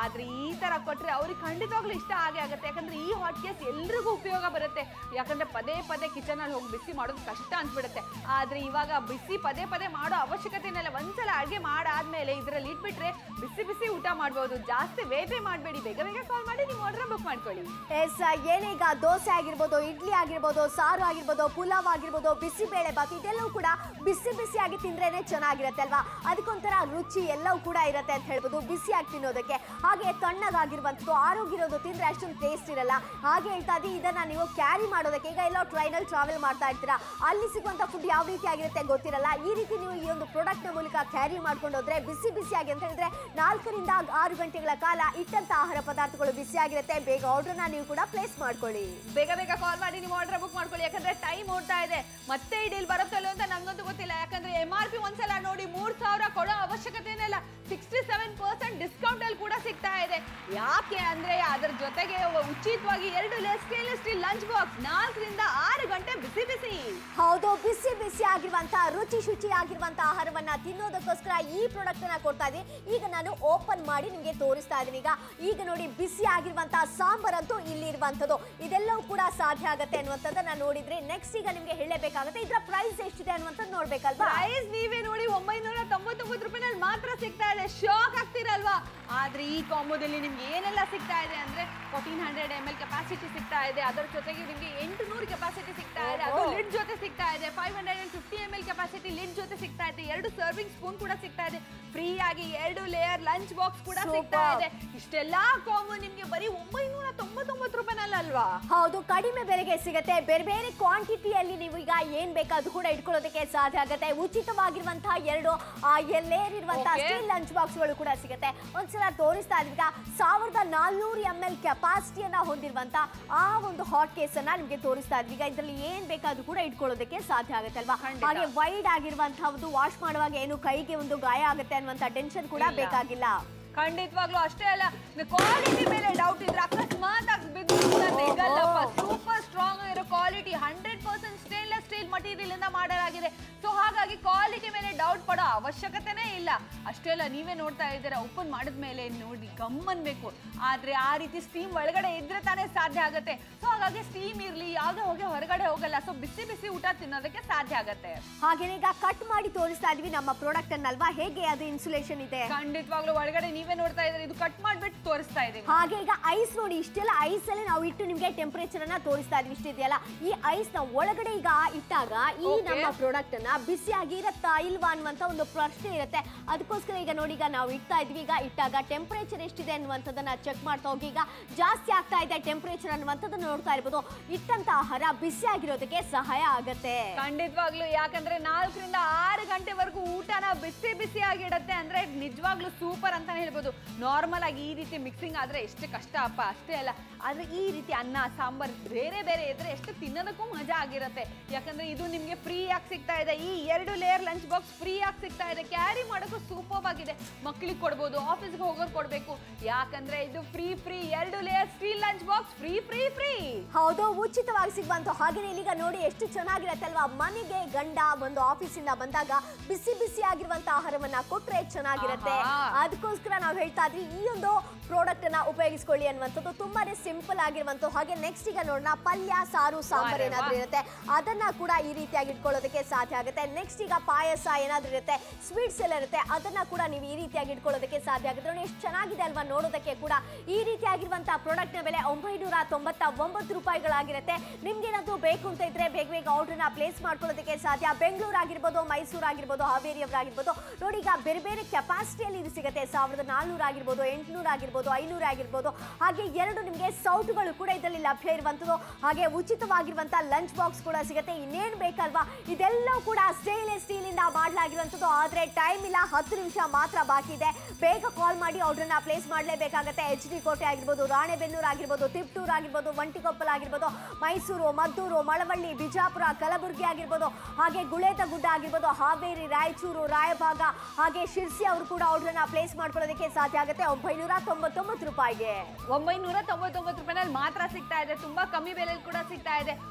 ಆದ್ರೆ ಈ ತರ ಕೊಟ್ರೆ ಅವ್ರಿಗೆ ಖಂಡಿತವಾಗ್ಲೂ ಇಷ್ಟ ಆಗೇ ಆಗುತ್ತೆ. ಯಾಕಂದ್ರೆ ಈ ಹಾಟ್ ಕೇಸ್ ಎಲ್ರಿಗೂ ಉಪಯೋಗ ಬರುತ್ತೆ. ಯಾಕಂದ್ರೆ ಪದೇ ಪದೇ ಕಿಚನ್ ಅಲ್ಲಿ ಹೋಗಿ ಬಿಸಿ ಮಾಡೋದು ಕಷ್ಟ ಅನ್ಸ್ಬಿಡುತ್ತೆ. ಆದ್ರೆ ಇವಾಗ ಬಿಸಿ ಪದೇ ಪದೇ ಮಾಡೋ ಅವಶ್ಯಕತೆನೆಲ್ಲ ಒಂದ್ಸಲ ಅಡುಗೆ ಮಾಡಾದ್ಮೇಲೆ ಇದ್ರಲ್ಲಿ ಇಟ್ಬಿಟ್ರೆ ಬಿಸಿ ಬಿಸಿ ಊಟ ಮಾಡ್ಬೋದು. ಜಾಸ್ತಿ ವೇಟೇ ಮಾಡಬೇಡಿ, ಬೇಗ ಬೇಗ ಕಾಲ್ ಮಾಡಿ ನೀವು ಆರ್ಡರ್ ಬುಕ್ ಮಾಡ್ಕೊಳ್ಳಿ. ಎಸ್ ಏನೀಗ ದೋಸೆ ಆಗಿರ್ಬೋದು, ಇಡ್ಲಿ ಆಗಿರ್ಬೋದು, ಸಾರು ಆಗಿರ್ಬೋದು, ಪುಲಾವ್ ಆಗಿರ್ಬೋದು, ಬಿಸಿ ಬೇಳೆ ಬಾತ್ ಇದೆಲ್ಲವೂ ಕೂಡ ಬಿಸಿ ಬಿಸಿಯಾಗಿ ತಿಂದ್ರೇನೆ ಚೆನ್ನಾಗಿರುತ್ತೆ ಅಲ್ವಾ. ಅದಕ್ಕೊಂಥರ ರುಚಿ ಎಲ್ಲವೂ ಕೂಡ ಇರುತ್ತೆ ಅಂತ ಹೇಳ್ಬೋದು ಬಿಸಿಯಾಗಿ ತಿನ್ನೋದಕ್ಕೆ. ಹಾಗೆ ತಣ್ಣಗಾಗಿರುವಂಥದ್ದು ಆರೋಗ್ಯ ಇರೋದು ತಿಂದ್ರೆ ಅಷ್ಟೊಂದು ಟೇಸ್ಟ್ ಇರಲ್ಲ. ಹಾಗೆ ಹೇಳ್ತಾ ಇದ್ದೀವಿ ಇದನ್ನ ನೀವು ಕ್ಯಾರಿ ಮಾಡೋದಕ್ಕೆ. ಈಗ ಎಲ್ಲೋ ಟ್ರೈನಲ್ಲಿ ಟ್ರಾವೆಲ್ ಮಾಡ್ತಾ ಇರ್ತೀರಾ, ಅಲ್ಲಿ ಸಿಗುವಂಥ ಫುಡ್ ಯಾವ ರೀತಿ ಆಗಿರುತ್ತೆ ಗೊತ್ತಿರಲ್ಲ. ಈ ರೀತಿ ನೀವು ಈ ಒಂದು ಪ್ರಾಡಕ್ಟ್ ನ ಮೂಲಕ ಕ್ಯಾರಿ ಮಾಡ್ಕೊಂಡು ಹೋದ್ರೆ ಬಿಸಿ ಬಿಸಿಯಾಗಿ ಅಂತ ಹೇಳಿದ್ರೆ ನಾಲ್ಕರಿಂದ ಆರು ಗಂಟೆಗಳ ಕಾಲ ಇಟ್ಟಂತ ಆಹಾರ ಪದಾರ್ಥಗಳು ಬಿಸಿಯಾಗಿರುತ್ತೆ. ಬೇಗ ಆರ್ಡರ್ನ ನೀವು ಕೂಡ ಪ್ಲೇಸ್ ಮಾಡ್ಕೊಳ್ಳಿ. ಬೇಗ ಬೇಗ ಕಾಲ್ ಮಾಡಿ ನೀವು ಆರ್ಡರ್ ಬುಕ್ ಮಾಡ್ಕೊಳ್ಳಿ. ಯಾಕಂದ್ರೆ ಟೈಮ್ ಓಡ್ತಾ ಇದೆ. ಮತ್ತೆ ಈ ಡೀಲ್ ಬರುತ್ತಲ್ಲ ಅಂತ ನಂಗಂತೂ ಗೊತ್ತಿಲ್ಲ. ಯಾಕಂದ್ರೆ ಎಂ ಆರ್ ಪಿ ಒಂದ್ಸಲ ನೋಡಿ ಮೂರ್ ಸಾವಿರ ಕೊಡೋ ಅವಶ್ಯಕತೆ ಇಲ್ಲ. ಸಿಕ್ಸ್ಟಿ ಸೆವೆನ್ ಪರ್ಸೆಂಟ್ ಡಿಸ್ಕೌಂಟ್ ಅಲ್ಲಿ ಕೂಡ ಸಿಗ್ತಾ ಇದೆ. ಯಾಕೆ ಅಂದ್ರೆ ಅದ್ರ ಜೊತೆಗೆ ಉಚಿತವಾಗಿ ಎರಡು ಸ್ಟೇನ್ಲೆಸ್ ಸ್ಟೀಲ್ ಲಂಚ್ ಬಾಕ್ಸ್ ನಾಲ್ಕರಿಂದ ಆರು ಗಂಟೆ ಬಿಸಿ ಬಿಸಿ. ಹೌದು, ಬಿಸಿ ಬಿಸಿ ಆಗಿರುವಂತಹ ರುಚಿ ಶುಚಿ ಆಗಿರುವಂತಹ ಆಹಾರವನ್ನ ತಿನ್ನೋದಕ್ಕೋಸ್ಕರ ಈ ಪ್ರಾಡಕ್ಟ್ ಅನ್ನ ಕೊಡ್ತಾ ಇದ್ದೀನಿ. ಈಗ ನಾನು ಓಪನ್ ಮಾಡಿ ನಿಮಗೆ ತೋರಿಸ್ತಾ ಇದ್ದೀನಿ. ಈಗ ಈಗ ನೋಡಿ ಬಿಸಿ ಆಗಿರುವಂತಹ ಸಾಂಬಾರ್ ಅಂತೂ ಇಲ್ಲಿ ಇರುವಂತದ್ದು. ಇದೆಲ್ಲವೂ ಕೂಡ ಸಾಧ್ಯ ಆಗುತ್ತೆ ಅನ್ನುವಂಥದ್ದನ್ನ ನೋಡಿದ್ರೆ ನೆಕ್ಸ್ಟ್ ಈಗ ನಿಮ್ಗೆ ಹೇಳಬೇಕಾಗುತ್ತೆ ಇದರ ಪ್ರೈಸ್ ಎಷ್ಟಿದೆ ಅನ್ನುವಂಥದ್ದು ನೋಡ್ಬೇಕಲ್ವಾ. ಪ್ರೈಸ್ ನೀವೇ ನೋಡಿ ಒಂಬೈನೂರ ತೊಂಬತ್ತೊಂಬತ್ತು ರೂಪಾಯಿನಲ್ಲಿ ಮಾತ್ರ ಸಿಗ್ತಾ ಇದೆ. ಶಾಕ್ ಆಗ್ತಿರಲ್ವಾ. ಆದ್ರೆ ಈ ಕಾಂಬೋದಲ್ಲಿ ನಿಮ್ಗೆ ಏನೆಲ್ಲ ಸಿಗ್ತಾ ಇದೆ ಅಂದ್ರೆ fourteen hundred M L capacity ಸಿಗ್ತಾ ಇದೆ. ಅದರ ಜೊತೆಗೆ ನಿಮ್ಗೆ ಎಂಟುನೂರು ಕೆಪಾಸಿಟಿ ಸಿಗ್ತಾ ಇದೆ. ಅದು ಲಿಡ್ ಜೊತೆ ಸಿಗ್ತಾ ಇದೆ. Five hundred and fifty M L capacity lid ಜೊತೆ ಸಿಗ್ತಾ ಇದೆ. ಎರಡು ಸರ್ವಿಂಗ್ ಸ್ಪೂನ್ ಕೂಡ ಸಿಗ್ತಾ ಇದೆ. ಫ್ರೀ ಆಗಿ ಎರಡು ಲೇಯರ್ ಲಂಚ್ ಬಾಕ್ಸ್ ಕೂಡ ಸಿಗ್ತಾ ಇದೆ. ಇಷ್ಟೆಲ್ಲಾ ಕಾಂಬೋ ನಿಮ್ಗೆ ಬರೀ ಒಂಬೈನೂರ ತೊಂಬತ್ತೊಂಬತ್ತು ರೂಪಾಯಿನಲ್ವಾ. ಹೌದು, ಕಡಿಮೆ ಬೆಲೆಗೆ ಸಿಗುತ್ತೆ. ಬೇರೆ ಬೇರೆ ಕ್ವಾಂಟಿಟಿಯಲ್ಲಿ ನೀವು ಈಗ ಏನ್ ಬೇಕಾದ್ರೂ ಕೂಡ ಇಟ್ಕೊಳ್ಳೋದಕ್ಕೆ ಸಾಧ್ಯ ಆಗುತ್ತೆ. ಉಚಿತವಾಗಿರುವಂತಹ ಎರಡು ಲೇಯರ್ ಇರುವಂತಹ ಸ್ಟೀಲ್ ಲಂಚ್ ಬಾಕ್ಸ್ಗಳು ಕೂಡ ಸಿಗುತ್ತೆ. ಒಂದ್ಸಲ ತೋರಿಸ್ತಾ ಇದ್ವಿ. ಸಾವಿರದ ನಾಲ್ನೂರು ಎಂ ಎಲ್ ಕೆಪಾಸಿಟಿಯನ್ನ ಹೊಂದಿರುವಂತ ಆ ಒಂದು ಹಾಟ್ ಕೇಸ್ ಅನ್ನ ನಿಮ್ಗೆ ತೋರಿಸ್ತಾ ಇದ್ವಿ. ಈಗ ಇದರಲ್ಲಿ ಏನ್ ಬೇಕಾದ್ರೂ ಕೂಡ ಇಟ್ಕೊಳ್ಳೋದಕ್ಕೆ ಸಾಧ್ಯ ಆಗುತ್ತೆ ಅಲ್ವಾ. ಹಾಗೆ ವೈಡ್ ಆಗಿರುವಂತಹ ಒಂದು ವಾಶ್ ಮಾಡುವಾಗ ಏನು ಕೈಗೆ ಒಂದು ಗಾಯ ಆಗುತ್ತೆ ಅನ್ನುವಂತ ಟೆನ್ಷನ್ ಕೂಡ ಬೇಕಾಗಿಲ್ಲ. ಖಂಡಿತವಾಗ್ಲೂ ಅಷ್ಟೇ ಅಲ್ಲ, ಕ್ವಾಲಿಟಿ ಮೇಲೆ ಡೌಟ್ ಇದ್ರೆ ಅಕಸ್ಮಾತ್ ಆಗಿ ಬಿದ್ದು ಸೂಪರ್ ಸ್ಟ್ರಾಂಗ್ ಇರೋ quality hundred percent stainless steel material ಇಂದ ಮಾಡಲಾಗಿದೆ. ಸೊ ಹಾಗಾಗಿ ಕ್ವಾಲಿಟಿ ಮೇಲೆ ಡೌಟ್ ಪಡೋ ಅವಶ್ಯಕತೆನೇ ಇಲ್ಲ. ಅಷ್ಟೇ ಅಲ್ಲ, ನೀವೇ ನೋಡ್ತಾ ಇದ್ದೀರಾ ಓಪನ್ ಮಾಡಿದ್ಮೇಲೆ ನೋಡಿ ಗಮ್ಮನ್ಬೇಕು. ಆದ್ರೆ ಆ ರೀತಿ ಸ್ಟೀಮ್ ಒಳಗಡೆ ಇದ್ರೆ ತಾನೇ ಸಾಧ್ಯ ಆಗುತ್ತೆ. ಸೊ ಹಾಗಾಗಿ ಸ್ಟೀಮ್ ಇರ್ಲಿ ಯಾವ್ದೇ ಹೋಗಿ ಹೊರಗಡೆ ಹೋಗಲ್ಲ. ಸೊ ಬಿಸಿ ಬಿಸಿ ಊಟ ತಿನ್ನೋದಕ್ಕೆ ಸಾಧ್ಯ ಆಗುತ್ತೆ. ಹಾಗೇನೆ ಈಗ ಕಟ್ ಮಾಡಿ ತೋರಿಸ್ತಾ ಇದ್ವಿ ನಮ್ಮ ಪ್ರಾಡಕ್ಟ್ ಅನ್ನಲ್ವಾ, ಹೇಗೆ ಅದು ಇನ್ಸುಲೇಷನ್ ಇದೆ. ಖಂಡಿತವಾಗ್ಲೂ ಒಳಗಡೆ ನೀವೇ ನೋಡ್ತಾ ಇದ್ರೆ ಇದು ಕಟ್ ಮಾಡ್ಬಿಟ್ಟು ತೋರಿಸ್ತಾ ಇದೀವಿ. ಹಾಗೆ ಈಗ ಐಸ್ ನೋಡಿ, ಇಷ್ಟೆಲ್ಲ ಐಸ್ ಅಲ್ಲಿ ನಾವು ಇಟ್ಟು ನಿಮ್ಗೆ ಟೆಂಪರೇಚರ್ ಅನ್ನ ತೋರಿಸ್ತಾ ಇದ್ವಿ. ಇಷ್ಟಿದೆಯಲ್ಲ ಈ ಐಸ್ ನ ಒಳಗಡೆ ಈಗ ಇಟ್ಟಾಗ ಈ ನಮ್ಮ ಪ್ರಾಡಕ್ಟ್ ಅನ್ನ ಬಿಸಿಯಾಗಿ ಇರತ್ತಾ ಇಲ್ವಾ ಅನ್ನುವಂತ ಒಂದು ಪ್ರಶ್ನೆ ಇರುತ್ತೆ. ಅದಕ್ಕೋಸ್ಕರ ಈಗ ನೋಡಿ ಈಗ ನಾವು ಇಡ್ತಾ ಇದ್ವಿ. ಈಗ ಇಟ್ಟಾಗ ಟೆಂಪರೇಚರ್ ಎಷ್ಟಿದೆ ಅನ್ನುವಂಥದ್ದನ್ನ ಚೆಕ್ ಮಾಡ್ತಾ ಹೋಗಿ ಈಗ ಜಾಸ್ತಿ ಆಗ್ತಾ ಇದೆ ಟೆಂಪರೇಚರ್ ಅನ್ನುವಂಥದ್ದನ್ನ ನೋಡ್ತಾ ಇರ್ಬೋದು. ಇಟ್ಟಂತ ಆಹಾರ ಬಿಸಿಯಾಗಿರೋದಕ್ಕೆ ಸಹಾಯ ಆಗುತ್ತೆ. ಖಂಡಿತವಾಗ್ಲು, ಯಾಕಂದ್ರೆ ನಾಲ್ಕರಿಂದ ಆರು ಗಂಟೆವರೆಗೂ ಊಟನ ಬಿಸಿ ಬಿಸಿಯಾಗಿಡತ್ತೆ ಅಂದ್ರೆ ನಿಜವಾಗ್ಲೂ ಸೂಪರ್ ಅಂತಾನೆ ಹೇಳ್ಬೋದು. ನಾರ್ಮಲ್ ಆಗಿ ಈ ರೀತಿ ಮಿಕ್ಸಿಂಗ್ ಆದ್ರೆ ಎಷ್ಟು ಕಷ್ಟ ಅಪ್ಪ. ಅಷ್ಟೇ ಅಲ್ಲ, ಆದ್ರೆ ಈ ರೀತಿ ಅನ್ನ ಸಾಂಬಾರ್ ಬೇರೆ ಬೇರೆ ಇದ್ರೆ ಎಷ್ಟು ತಿನ್ನೋದಕ್ಕೂ ಮಜಾ ಆಗಿರುತ್ತೆ. ಯಾಕಂದ್ರೆ ಇದು ನಿಮ್ಗೆ ಫ್ರೀ ಆಗಿ ಸಿಗ್ತಾ ಇದೆ. ಈ ಎರಡು ಲೇಯರ್ ಲಂಚ್ ಬಾಕ್ಸ್ ಫ್ರೀ ಆಗಿ ಸಿಗ್ತಾ ಇದೆ. ಕ್ಯಾರಿ ಮಾಡೋಕ್ಕೂ ಸೂಪರ್ ಆಗಿದೆ. ಮಕ್ಕಳಿಗೆ ಕೊಡ್ಬೋದು, ಆಫೀಸ್ಗೆ ಹೋಗೋರು ಕೊಡ್ಬೇಕು. ಯಾಕಂದ್ರೆ ಇದು ಫ್ರೀ ಫ್ರೀ ಎರಡು layer steel lunch box free free free. ಹೌದು, ಉಚಿತವಾಗಿ ಸಿಗುವಂತ. ಹಾಗೆ ಇಲ್ಲಿಗ ನೋಡಿ ಎಷ್ಟು ಚೆನ್ನಾಗಿರತ್ತೆ ಅಲ್ವಾ. ಮನೆಗೆ ಗಂಡ ಒಂದು ಆಫೀಸಿಂದ ಬಂದಾಗ ಬಿಸಿ ಬಿಸಿ ಆಗಿರುವಂತ ಆಹಾರವನ್ನ ಕೊಟ್ರೆ ಚೆನ್ನಾಗಿರುತ್ತೆ. ಅದಕ್ಕೋಸ್ಕರ ನಾವು ಹೇಳ್ತಾ ಇದ್ವಿ ಈ ಒಂದು ಪ್ರಾಡಕ್ಟ್ ಅನ್ನ ಉಪಯೋಗಿಸ್ಕೊಳ್ಳಿ ಅನ್ನುವಂಥದ್ದು. ತುಂಬಾನೇ ಸಿಂಪಲ್ ಆಗಿರುವಂತ. ಹಾಗೆ ನೆಕ್ಸ್ಟ್ ಈಗ ನೋಡೋಣ, ಪಲ್ಯ ಸಾರು ಸಾಂಬಾರ್ ಏನಾದ್ರೂ ಇರುತ್ತೆ ಅದನ್ನ ಕೂಡ ಈ ರೀತಿಯಾಗಿ ಇಟ್ಕೊಳ್ಳೋದಕ್ಕೆ ಸಾಧ್ಯ ಆಗುತ್ತೆ. ನೆಕ್ಸ್ಟ್ ಈಗ ಪಾಯಸ ಏನಾದ್ರೂ ಇರುತ್ತೆ, ಸ್ವೀಟ್ಸ್ ಎಲ್ಲ ಇರುತ್ತೆ, ಅದನ್ನ ಕೂಡ ನೀವು ಈ ರೀತಿಯಾಗಿ ಇಟ್ಕೊಳ್ಳೋದಕ್ಕೆ ಸಾಧ್ಯ ಆಗುತ್ತೆ. ನೋಡಿ ಎಷ್ಟು ಚೆನ್ನಾಗಿದೆ ಅಲ್ವಾ ನೋಡೋದಕ್ಕೆ ಕೂಡ. ಈ ರೀತಿಯಾಗಿರುವಂತಹ ಪ್ರಾಡಕ್ಟ್ ನ ಬೆಲೆ ಒಂಬೈನೂರ ತೊಂಬತ್ತ ಒಂಬತ್ತು ರೂಪಾಯಿಗಳಾಗಿರುತ್ತೆ. ನಿಮ್ಗೆ ಏನಾದ್ರು ಬೇಕು ಅಂತ ಇದ್ರೆ ಬೇಗ ಬೇಗ ಆರ್ಡರ್ ನ ಪ್ಲೇಸ್ ಮಾಡ್ಕೊಳ್ಳೋದಕ್ಕೆ ಸಾಧ್ಯ. ಬೆಂಗಳೂರು ಆಗಿರ್ಬೋದು, ಮೈಸೂರು ಆಗಿರ್ಬೋದು, ಹಾವೇರಿ ಅವರಾಗಿರ್ಬೋದು. ನೋಡಿ ಈಗ ಬೇರೆ ಬೇರೆ ಕೆಪಾಸಿಟಿಯಲ್ಲಿ ಇದು ಸಿಗುತ್ತೆ. ಸಾವಿರದ ನಾಲ್ನೂರು ಆಗಿರ್ಬೋದು, ಎಂಟುನೂರು ಆಗಿರ್ಬೋದು, ಐನೂರು ಆಗಿರ್ಬೋದು. ಹಾಗೆ ಎರಡು ನಿಮಗೆ ಸೌಟ್ಗಳು ಕೂಡ ಇದರಲ್ಲಿ ಲಭ್ಯ ಇರುವಂತದ್ದು. ಹಾಗೆ ಉಚಿತವಾಗಿರುವಂತಹ ಲಂಚ್ ಬಾಕ್ಸ್ ಕೂಡ ಸಿಗುತ್ತೆ. ಇನ್ನೇನ್ ಬೇಕಲ್ವಾ. ಇದೆಲ್ಲವೂ ಕೂಡ ಸ್ಟೇನ್ಲೆಸ್ ಸ್ಟೀಲ್ ಇಂದ ಮಾಡಲಾಗಿರುವಂತದ್ದು. ಆದ್ರೆ ಟೈಮ್ ಇಲ್ಲ, ಹತ್ತು ನಿಮಿಷ ಮಾತ್ರ ಬಾಕಿ ಇದೆ. ಬೇಗ ಕಾಲ್ ಮಾಡಿ ಆರ್ಡರ್ ನ ಪ್ಲೇಸ್ ಮಾಡಲೇಬೇಕಾಗುತ್ತೆ. ಎಚ್ ಡಿ ಕೋಟೆ ಆಗಿರ್ಬೋದು, ರಾಣೆಬೆನ್ನೂರು ಆಗಿರ್ಬೋದು, ತಿಪ್ಟೂರು ಆಗಿರ್ಬೋದು, ಒಂಟಿಕೊಪ್ಪಲ ಆಗಿರ್ಬೋದು, ಮೈಸೂರು, ಮದ್ದೂರು, ಮಳವಳ್ಳಿ, ಬಿಜಾಪುರ, ಕಲಬುರಗಿ ಆಗಿರ್ಬೋದು, ಹಾಗೆ ಗುಳೇದಗುಡ್ಡ ಆಗಿರ್ಬೋದು, ಹಾವೇರಿ, ರಾಯಚೂರು, ರಾಯಭಾಗ, ಹಾಗೆ ಶಿರ್ಸಿ ಅವರು ಕೂಡ ಆರ್ಡರ್ ನ ಪ್ಲೇಸ್ ಮಾಡ್ಕೊಳ್ಳೋದಕ್ಕೆ ಸಾಧ್ಯ ಆಗುತ್ತೆ. ಒಂಬೈನೂರ ತೊಂಬತ್ತೊಂಬತ್ತು ರೂಪಾಯಿಗೆ ಒಂಬೈನೂರ ತೊಂಬತ್ತೊಂಬತ್ತು ರೂಪಾಯಿನಲ್ಲಿ ಮಾತ್ರ ಸಿಗ್ತಾ ಇದೆ. ತುಂಬಾ ಕಮ್ಮಿ ಬೆಲೆಯಲ್ಲಿ ಕೂಡ ಸಿಗ್ತಾ ಇದೆ.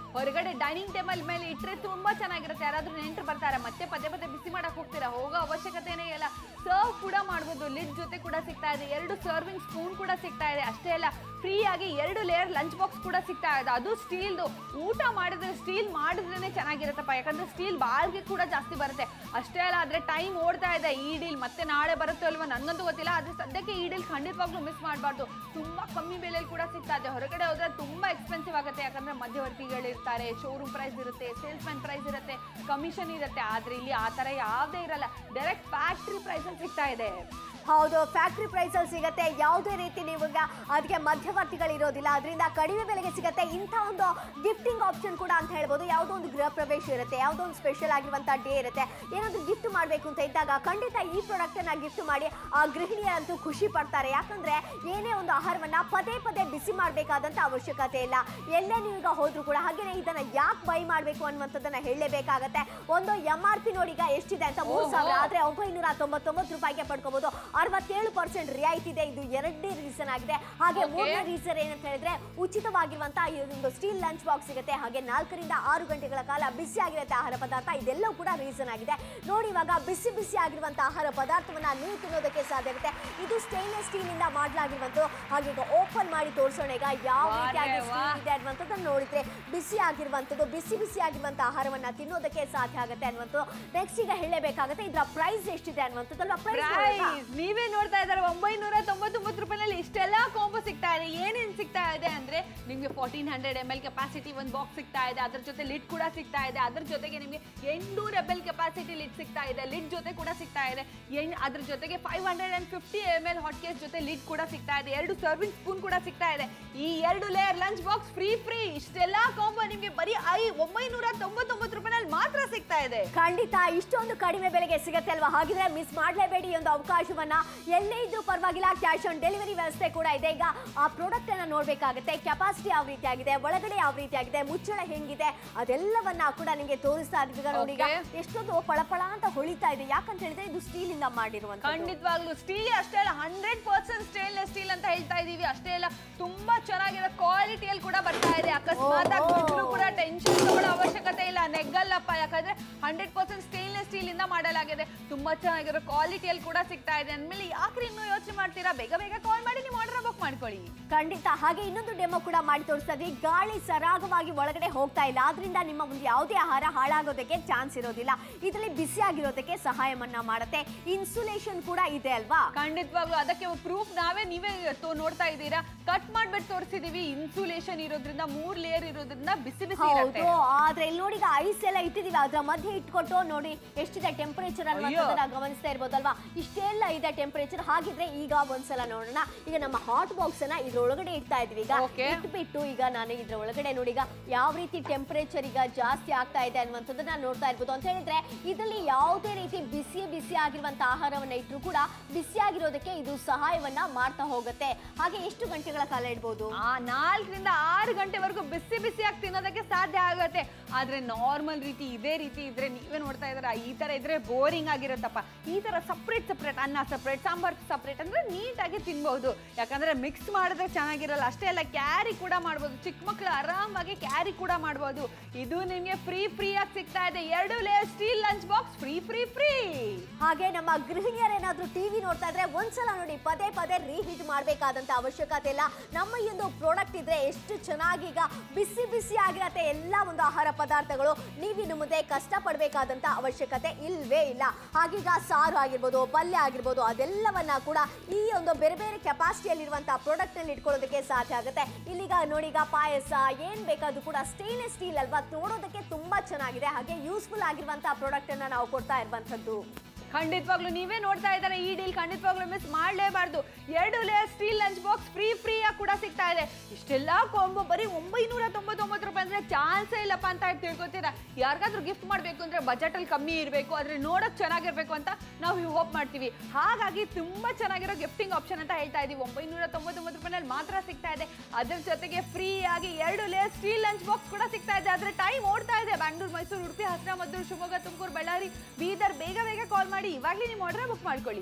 ಹೊರಗಡೆ ಡೈನಿಂಗ್ ಟೇಬಲ್ ಮೇಲೆ ಇಟ್ಟರೆ ತುಂಬಾ ಚೆನ್ನಾಗಿರುತ್ತೆ. ಯಾರಾದ್ರೂ ನೆಂಟರು ಬರ್ತಾರೆ ಮತ್ತೆ ಪದೇ ಪದೇ ಬಿಸಿ ಮಾಡಕ್ ಹೋಗ್ತೀರಾ, ಹೋಗೋ ಅವಶ್ಯಕತೆನೇ ಇಲ್ಲ. ಸರ್ವ್ ಕೂಡ ಮಾಡ್ಬೋದು, ಲಿಡ್ ಜೊತೆ ಕೂಡ ಸಿಗ್ತಾ ಇದೆ, ಎರಡು ಸರ್ವಿಂಗ್ ಸ್ಪೂನ್ ಕೂಡ ಸಿಗ್ತಾ ಇದೆ. ಅಷ್ಟೇ ಅಲ್ಲ, ಫ್ರೀ ಆಗಿ ಎರಡು ಲೇಯರ್ ಲಂಚ್ ಬಾಕ್ಸ್ ಕೂಡ ಸಿಗ್ತಾ ಇದೆ, ಅದು ಸ್ಟೀಲ್ದು. ಊಟ ಮಾಡಿದ್ರೆ ಸ್ಟೀಲ್ ಮಾಡಿದ್ರೇನೆ ಚೆನ್ನಾಗಿರುತ್ತಪ್ಪ, ಯಾಕಂದ್ರೆ ಸ್ಟೀಲ್ ಬಾಳ್ಗೆ ಕೂಡ ಜಾಸ್ತಿ ಬರುತ್ತೆ. ಅಷ್ಟೇ ಅಲ್ಲ, ಆದ್ರೆ ಟೈಮ್ ಓಡ್ತಾ ಇದೆ. ಈ ಡೀಲ್ ಮತ್ತೆ ನಾಳೆ ಬರುತ್ತೆ ಅಲ್ವಾ ನನ್ಗಂತೂ ಗೊತ್ತಿಲ್ಲ, ಆದ್ರೆ ಸದ್ಯಕ್ಕೆ ಈ ಡೀಲ್ ಖಂಡಿತವಾಗ್ಲೂ ಮಿಸ್ ಮಾಡಬಾರ್ದು. ತುಂಬಾ ಕಮ್ಮಿ ಬೆಲೆಯಲ್ಲಿ ಕೂಡ ಸಿಗ್ತಾ ಇದೆ. ಹೊರಗಡೆ ಹೋದ್ರೆ ತುಂಬಾ ಎಕ್ಸ್ಪೆನ್ಸಿವ್ ಆಗುತ್ತೆ, ಯಾಕಂದ್ರೆ ಮಧ್ಯವರ್ತಿಗಳು ಇರ್ತಾರೆ, ಶೋರೂಮ್ ಪ್ರೈಸ್ ಇರುತ್ತೆ, ಸೇಲ್ಸ್ ಮ್ಯಾನ್ ಪ್ರೈಸ್ ಇರುತ್ತೆ, ಕಮಿಷನ್ ಇರುತ್ತೆ. ಆದ್ರೆ ಇಲ್ಲಿ ಆ ತರ ಯಾವುದೇ ಇರಲ್ಲ, ಡೈರೆಕ್ಟ್ ಫ್ಯಾಕ್ಟ್ರಿ ಪ್ರೈಸ್ ಅಲ್ಲಿ ಸಿಗ್ತಾ ಇದೆ. ಹೌದು, ಫ್ಯಾಕ್ಟ್ರಿ ಪ್ರೈಸ್ ಅಲ್ಲಿ ಸಿಗುತ್ತೆ. ಯಾವುದೇ ರೀತಿ ನೀವು ಅದಕ್ಕೆ ಮಧ್ಯವರ್ತಿಗಳು ಇರೋದಿಲ್ಲ, ಅದರಿಂದ ಕಡಿಮೆ ಬೆಲೆಗೆ ಸಿಗುತ್ತೆ. ಇಂಥ ಒಂದು ಗಿಫ್ಟಿಂಗ್ ಆಪ್ಷನ್ ಕೂಡ ಅಂತ ಹೇಳ್ಬೋದು. ಯಾವುದೋ ಒಂದು ಗೃಹ ಪ್ರವೇಶ ಇರುತ್ತೆ, ಯಾವುದೋ ಒಂದು ಸ್ಪೆಷಲ್ ಆಗಿರುವಂತಹ ಡೇ ಇರುತ್ತೆ, ಏನಾದರೂ ಗಿಫ್ಟ್ ಮಾಡಬೇಕು ಅಂತ ಇದ್ದಾಗ ಖಂಡಿತ ಈ ಪ್ರಾಡಕ್ಟ್ ಅನ್ನ ಗಿಫ್ಟ್ ಮಾಡಿ ಆ ಗೃಹಿಣಿಯರಂತೂ ಖುಷಿ ಪಡ್ತಾರೆ. ಯಾಕಂದ್ರೆ ಏನೇ ಒಂದು ಆಹಾರವನ್ನ ಪದೇ ಪದೇ ಬಿಸಿ ಮಾಡಬೇಕಾದಂತ ಅವಶ್ಯಕತೆ ಇಲ್ಲ. ಎಲ್ಲೇ ನೀವು ಈಗ ಹೋದ್ರು ಕೂಡ ಹಾಗೇನೆ ಇದನ್ನ ಯಾಕೆ ಬೈ ಮಾಡಬೇಕು ಅನ್ನುವಂಥದ್ದನ್ನ ಹೇಳಲೇಬೇಕಾಗತ್ತೆ. ಒಂದು ಎಂ ಆರ್ ಪಿ ನೋಡಿ ಈಗ ಎಷ್ಟಿದೆ ಅಂತ, ಮೂರು ಸಾವಿರ ಆದ್ರೆ ಒಂಬೈನೂರ ತೊಂಬತ್ತೊಂಬತ್ತು ರೂಪಾಯಿಗೆ ಪಡ್ಕೋಬಹುದು. ಅರವತ್ತೇಳು ಪರ್ಸೆಂಟ್ ರಿಯಾಯಿತಿ ಇದೆ. ಇದು ಎರಡನೇ ರೀಸನ್ ಆಗಿದೆ. ಹಾಗೆ ಮೂರನೇ ರೀಸನ್ ಏನಂತ ಹೇಳಿದ್ರೆ ಉಚಿತವಾಗಿರುವಂತಹ ಈ ಒಂದು ಸ್ಟೀಲ್ ಲಂಚ್ ಬಾಕ್ಸ್ ಸಿಗುತ್ತೆ. ಹಾಗೆ ನಾಲ್ಕರಿಂದ ಆರು ಗಂಟೆಗಳ ಕಾಲ ಬಿಸಿ ಆಗಿರುತ್ತೆ ಆಹಾರ ಪದಾರ್ಥ. ಇದೆಲ್ಲವೂ ಕೂಡ ರೀಸನ್ ಆಗಿದೆ. ನೋಡಿ, ಇವಾಗ ಬಿಸಿ ಬಿಸಿ ಆಗಿರುವಂತಹ ಆಹಾರ ಪದಾರ್ಥವನ್ನ ನೀವು ತಿನ್ನೋದಕ್ಕೆ ಸಾಧ್ಯ ಆಗುತ್ತೆ. ಇದು ಸ್ಟೇನ್ಲೆಸ್ ಸ್ಟೀಲ್ ಇಂದ ಮಾಡಲಾಗಿರುವಂತ. ಹಾಗೆ ಈಗ ಓಪನ್ ಮಾಡಿ ತೋರಿಸೋಣ ಈಗ ಯಾವ ರೀತಿಯಾಗಿ ಸ್ಟೀಲ್ ಇದೆ ಅನ್ನುವಂಥದ್ದನ್ನು ನೋಡಿದ್ರೆ ಬಿಸಿ ಆಗಿರುವಂಥದ್ದು, ಬಿಸಿ ಬಿಸಿ ಆಗಿರುವಂತಹ ಆಹಾರವನ್ನ ತಿನ್ನೋದಕ್ಕೆ ಸಾಧ್ಯ ಆಗುತ್ತೆ ಅನ್ನುವಂಥದ್ದು. ನೆಕ್ಸ್ಟ್ ಈಗ ಹೇಳಬೇಕಾಗುತ್ತೆ ಇದರ ಪ್ರೈಸ್ ಎಷ್ಟಿದೆ ಅನ್ನುವಂಥದ್ದಲ್ವಾ. ಪ್ರೈಸ್ ನೀವೇ ನೋಡ್ತಾ ಇದ್ದಾರೆ, ಒಂಬೈನೂರ ತೊಂಬತ್ತೊಂಬತ್ತು ರೂಪಾಯಿನಲ್ಲಿ ಇಷ್ಟೆಲ್ಲ ಕಾಂಬೋ ಸಿಗ್ತಾ ಇದೆ. ಏನೇನು ಸಿಗ್ತಾ ಇದೆ ಅಂದ್ರೆ ನಿಮಗೆ fourteen hundred M L capacity ಒಂದು ಬಾಕ್ಸ್ ಸಿಗ್ತಾ ಇದೆ, ಅದ್ರ ಜೊತೆ ಲಿಡ್ ಕೂಡ ಸಿಗ್ತಾ ಇದೆ. ಅದ್ರ ಜೊತೆಗೆ ನಿಮಗೆ ಎಂಟುನೂರು ಎಮ್ ಎಲ್ ಕೆಪಾಸಿಟಿ ಲಿಡ್ ಸಿಗ್ತಾ ಇದೆ, ಲಿಡ್ ಜೊತೆ ಕೂಡ ಸಿಗ್ತಾ ಇದೆ. ಅದ್ರ ಜೊತೆಗೆ five hundred and fifty M L hot case ಜೊತೆ ಲಿಡ್ ಕೂಡ ಸಿಗ್ತಾ ಇದೆ. ಎರಡು ಸರ್ವಿಂಗ್ ಸ್ಪೂನ್ ಕೂಡ ಸಿಗ್ತಾ ಇದೆ. ಈ ಎರಡು layer lunch box free free ಇಷ್ಟೆಲ್ಲ ಕಾಂಬೋ ನಿಮಗೆ ಬರೀ ಐ ಒಂಬೈನೂರ ತೊಂಬತ್ತೊಂಬತ್ತು ರೂಪಾಯಿನಲ್ಲಿ ಮಾತ್ರ ಸಿಗ್ತಾ ಇದೆ. ಖಂಡಿತ ಇಷ್ಟೊಂದು ಕಡಿಮೆ ಬೆಲೆಗೆ ಸಿಗುತ್ತೆ ಅಲ್ವಾ. ಹಾಗಿದ್ರೆ ಮಿಸ್ ಮಾಡಲೇಬೇಡಿ ಒಂದು ಅವಕಾಶವನ್ನ. ಎಲ್ಲೇ ಇದ್ರೂ ಪರವಾಗಿಲ್ಲ, ಕ್ಯಾಶ್ ಆನ್ ಡೆಲಿವರಿ ವ್ಯವಸ್ಥೆ ಕೂಡ ಇದೆ. ಈಗ ಆ ಪ್ರಾಡಕ್ಟ್ ಅನ್ನ ನೋಡ್ಬೇಕಾಗುತ್ತೆ, ಕೆಪಾಸಿಟಿ ಯಾವ ರೀತಿ ಆಗಿದೆ, ಒಳಗಡೆ ಯಾವ ರೀತಿ ಆಗಿದೆ, ಮುಚ್ಚಳ ಹೆಂಗಿದೆ, ಅದೆಲ್ಲವನ್ನ ಕೂಡ ನಿಮಗೆ ತೋರಿಸ್ತಾ ಇದ್ವಿ. ನೋಡಿ ಈಗ ಎಷ್ಟೊಂದು ಪಳಪಳ ಅಂತ ಹೊಳಿತಾ ಇದೆ. ಯಾಕಂತ ಹೇಳಿದ್ರೆ ಇದು ಸ್ಟೀಲ್ ಇಂದ ಮಾಡಿರುವಂತ. ಖಂಡಿತವಾಗ್ಲೂ ಸ್ಟೀಲ್ ಅಷ್ಟೇ ಅಲ್ಲ, ಹಂಡ್ರೆಡ್ ಪರ್ಸೆಂಟ್ ಸ್ಟೇನ್ಲೆಸ್ ಸ್ಟೀಲ್ ಅಂತ ಹೇಳ್ತಾ ಇದೀವಿ. ಅಷ್ಟೇ ಅಲ್ಲ, ತುಂಬಾ ಚೆನ್ನಾಗಿರೋ ಕ್ವಾಲಿಟಿಯಲ್ಲಿ ಕೂಡ ಬರ್ತಾ ಇದೆ. ಅಕಸ್ಮಾತ್ ಆಗಿದ್ರು ಕೂಡ ಟೆನ್ಷನ್ ತಗೊಳ್ಳೋ ಅವಶ್ಯಕತೆ ಇಲ್ಲ, ನೆಗ್ಗಲ್ಲಪ್ಪ. ಯಾಕಂದ್ರೆ ಹಂಡ್ರೆಡ್ ಪರ್ಸೆಂಟ್ ಸ್ಟೇನ್ಲೆಸ್ ಸ್ಟೀಲ್ ಇಂದ ಮಾಡಲಾಗಿದೆ. ತುಂಬಾ ಚೆನ್ನಾಗಿರೋ ಕ್ವಾಲಿಟಿಯಲ್ಲಿ ಕೂಡ ಸಿಗ್ತಾ ಇದೆ ಅಂದ್ಮೇಲೆ ಯಾಕ್ರಿ ಇನ್ನೂ ಯೋಚನೆ ಮಾಡ್ತೀರಾ? ಬೇಗ ಬೇಗ ಕಾಲ್ ಮಾಡಿ ನೀವು ಆರ್ಡರ್ ಬುಕ್ ಮಾಡ್ಕೊಳ್ಳಿ. ಖಂಡಿತ. ಹಾಗೆ ಇನ್ನೊಂದು ಡೆಮೋ ಕೂಡ ಮಾಡಿ ತೋರಿಸ್ತಾ ಇದ್ವಿ. ಗಾಳಿ ಸರಾಗವಾಗಿ ಒಳಗಡೆ ಹೋಗ್ತಾ ಇಲ್ಲ, ಆದ್ರಿಂದ ನಿಮ್ಮ ಒಂದು ಯಾವುದೇ ಆಹಾರ ಹಾಳಾಗೋದಕ್ಕೆ ಚಾನ್ಸ್ ಇರೋದಿಲ್ಲ. ಇದರಲ್ಲಿ ಬಿಸಿ ಆಗಿರೋದಕ್ಕೆ ಸಹಾಯವನ್ನ ಮಾಡುತ್ತೆ. ಇನ್ಸುಲೇಷನ್ ಕೂಡ ಇದೆ ಅಲ್ವಾ. ಖಂಡಿತವಾಗ್ಲೂ ಅದಕ್ಕೆ ಪ್ರೂಫ್ ನಾವೇ ನೀವೇ ನೋಡ್ತಾ ಇದ್ದೀರಾ, ಕಟ್ ಮಾಡ್ಬಿಟ್ಟು ತೋರಿಸಿದೀವಿ. ಇನ್ಸುಲೇಷನ್ ಇರೋದ್ರಿಂದ, ಮೂರ್ ಲೇಯರ್ ಇರೋದ್ರಿಂದ ಬಿಸಿ ಬಿಸಿ ಇರುತ್ತೆ. ಆದ್ರೆ ಇಲ್ಲಿ ನೋಡಿ ಈಗ ಐಸ್ ಎಲ್ಲ ಇಟ್ಟಿದೀವಿ, ಅದ್ರ ಮಧ್ಯೆ ಇಟ್ಕೊಟ್ಟು ನೋಡಿ ಎಷ್ಟಿದೆ ಟೆಂಪರೇಚರ್ ಅನ್ನೋದನ್ನ ಗಮನಿಸ್ತಾ ಇರ್ಬೋದಲ್ವಾ. ಇಷ್ಟೆಲ್ಲ ಇದೆ ಟೆಂಪರೇಚರ್. ಹಾಗಿದ್ರೆ ಈಗ ಒಂದ್ಸಲ ನೋಡೋಣ. ಈಗ ನಮ್ಮ ಹಾಟ್ ಬಾಕ್ಸ್ ಅನ್ನ ಇದ್ರೊಳಗಡೆ ಇಡ್ತಾ ಇದ್ವಿ. ಈಗ ಇಟ್ಬಿಟ್ಟು ಈಗ ನಾನು ಇದ್ರ ಒಳಗಡೆ ನೋಡಿ ಈಗ ಯಾವ ರೀತಿ ಟೆಂಪರೇಚರ್ ಈಗ ಜಾಸ್ತಿ ಆಗ್ತಾ ಇದೆ ಅನ್ನುವಂಥದ್ದನ್ನ ನೋಡ್ತಾ ಇರ್ಬೋದು. ಅಂತ ಹೇಳಿದ್ರೆ ಇದರಲ್ಲಿ ಯಾವುದೇ ರೀತಿ ಬಿಸಿ ಬಿಸಿ ಆಗಿರುವಂತ ಆಹಾರವನ್ನ ಇಟ್ಟರು ಕೂಡ ಬಿಸಿಯಾಗಿರೋದಕ್ಕೆ ಇದು ಸಹಾಯವನ್ನ ಮಾಡ್ತಾ ಹೋಗುತ್ತೆ. ಹಾಗೆ ಎಷ್ಟು ಗಂಟೆಗಳ ಕಾಲ ಇಡ್ಬೋದು? ಆ ನಾಲ್ಕರಿಂದ ಆರು ಗಂಟೆವರೆಗೂ ಬಿಸಿ ಬಿಸಿಯಾಗಿ ತಿನ್ನೋದಕ್ಕೆ ಸಾಧ್ಯ ಆಗುತ್ತೆ. ಆದ್ರೆ ನಾರ್ಮಲ್ ರೀತಿ ಇದೇ ರೀತಿ ಇದ್ರೆ ನೀವೇ ನೋಡ್ತಾ ಇದ್ದೀರಾ, ಈ ತರ ಇದ್ರೆ ಬೋರಿಂಗ್ ಆಗಿರುತ್ತಪ್ಪ. ಈ ತರ ಸಪ್ರೇಟ್ ಸಪ್ರೇಟ್ ಅನ್ನ ಸಪ್ರೇಟ್, ಸಾಂಬಾರ್ ಸಪ್ರೇಟ್ ಅಂದ್ರೆ ನೀಟಾಗಿ ತಿನ್ಬಹುದು. ಯಾಕಂದ್ರೆ ಮಿಕ್ಸ್ ಮಾಡಿದ್ರೆ ಚೆನ್ನಾಗಿರಲ್ಲ. ಅಷ್ಟೇ ಅಲ್ಲ, ಕ್ಯಾರಿ ಕೂಡ ಮಾಡ್ಬೋದು. ಚಿಕ್ಕ ಮಕ್ಕಳು ಆರಾಮಾಗಿ ಕ್ಯಾರಿ ಕೂಡ ಮಾಡ್ಬೋದು. ಇದು ನಿಮ್ಗೆ ಫ್ರೀ ಫ್ರೀ ಆಗಿ ಸಿಗ್ತಾ ಇದೆ. ಎರಡು layer steel lunch box free free free. ಹಾಗೆ ನಮ್ಮ ಗೃಹಿಣಿಯರು ಏನಾದ್ರೂ ಟಿವಿ ನೋಡ್ತಾ ಇದ್ರೆ ಒಂದ್ಸಲ ನೋಡಿ, ಪದೇ ಪದೇ ರೀಹೀಟ್ ಮಾಡ್ಬೇಕಾದಂತ ಅವಶ್ಯಕತೆ ಇಲ್ಲ. ನಮ್ಮ ಈ ಒಂದು ಪ್ರಾಡಕ್ಟ್ ಇದ್ರೆ ಎಷ್ಟು ಚೆನ್ನಾಗಿ ಈಗ ಬಿಸಿ ಬಿಸಿ ಆಗಿರತ್ತೆ ಎಲ್ಲ ಒಂದು ಆಹಾರ ಪದಾರ್ಥಗಳು. ನೀವಿನ್ನು ಮುಂದೆ ಕಷ್ಟ ಪಡ್ಬೇಕಾದಂತ ಅವಶ್ಯಕತೆ ಇಲ್ವೇ ಇಲ್ಲ. ಹಾಗೀಗ ಸಾರು ಆಗಿರ್ಬೋದು, ಪಲ್ಯ ಆಗಿರ್ಬೋದು, ಅದೆಲ್ಲವನ್ನ ಕೂಡ ಈ ಒಂದು ಬೇರೆ ಬೇರೆ ಕೆಪಾಸಿಟಿಯಲ್ಲಿರುವಂತಹ ಪ್ರಾಡಕ್ಟ್ ನಲ್ಲಿ ಇಟ್ಕೊಳ್ಳೋದಕ್ಕೆ ಸಾಧ್ಯ ಆಗುತ್ತೆ. ಇಲ್ಲಿಗ ನೋಡಿ ಈಗ ಪಾಯಸ ಏನ್ ಬೇಕಾದ್ರೂ ಕೂಡ ಸ್ಟೇನ್ಲೆಸ್ ಸ್ಟೀಲ್ ಅಲ್ವಾ, ನೋಡೋದಕ್ಕೆ ತುಂಬಾ ಚೆನ್ನಾಗಿದೆ. ಹಾಗೆ ಯೂಸ್ಫುಲ್ ಆಗಿರುವಂತಹ ಪ್ರಾಡಕ್ಟ್ ಅನ್ನ ನಾವು ಕೊಡ್ತಾ ಇರುವಂತದ್ದು. ಖಂಡಿತವಾಗ್ಲೂ ನೀವೇ ನೋಡ್ತಾ ಇದ್ದಾರೆ, ಈ ಡೀಲ್ ಖಂಡಿತವಾಗ್ಲೂ ಮಿಸ್ ಮಾಡಲೇಬಾರ್ದು. ಎರಡು layer steel lunch box free free ಆಗಿ ಕೂಡ ಸಿಗ್ತಾ ಇದೆ. ಇಷ್ಟೆಲ್ಲ ಕಾಂಬೋ ಬರೀ ಒಂಬೈನೂರ ತೊಂಬತ್ತೊಂಬತ್ತು ರೂಪಾಯಿ ಅಂದ್ರೆ ಚಾನ್ಸೇ ಇಲ್ಲಪ್ಪ ಅಂತ ತಿಳ್ಕೊತೀರಾ. ಯಾರಿಗಾದ್ರೂ ಗಿಫ್ಟ್ ಮಾಡಬೇಕು ಅಂದ್ರೆ ಬಜೆಟ್ ಅಲ್ಲಿ ಕಮ್ಮಿ ಇರಬೇಕು, ಆದ್ರೆ ನೋಡಕ್ ಚೆನ್ನಾಗಿರ್ಬೇಕು ಅಂತ ನಾವು ಹೋಪ್ ಮಾಡ್ತೀವಿ. ಹಾಗಾಗಿ ತುಂಬಾ ಚೆನ್ನಾಗಿರೋ ಗಿಫ್ಟಿಂಗ್ ಆಪ್ಷನ್ ಅಂತ ಹೇಳ್ತಾ ಇದೀವಿ. ಒಂಬೈನೂರ ತೊಂಬತ್ತೊಂಬತ್ತು ರೂಪಾಯಿನಲ್ಲಿ ಮಾತ್ರ ಸಿಗ್ತಾ ಇದೆ. ಅದ್ರ ಜೊತೆಗೆ ಫ್ರೀ ಆಗಿ ಎರಡು ಲೇಯರ್ ಸ್ಟೀಲ್ ಲಂಚ್ ಬಾಕ್ಸ್ ಕೂಡ ಸಿಗ್ತಾ ಇದೆ. ಆದ್ರೆ ಟೈಮ್ ಓಡ್ತಾ ಇದೆ. ಬ್ಯಾಂಗ್ಳೂರ್, ಮೈಸೂರು, ಉಡುಪಿ, ಹಾಸನ, ಮದ್ದೂರು, ಶಿವಮೊಗ್ಗ, ತುಮಕೂರು, ಬಳ್ಳಾರಿ, ಬೀದರ್ ಬೇಗ ಬೇಗ ಕಾಲ್ ಮಾಡಿ ಇವಾಗಲೇ ನಿಮ್ಮ ಆರ್ಡರ್ ಬುಕ್ ಮಾಡ್ಕೊಳ್ಳಿ.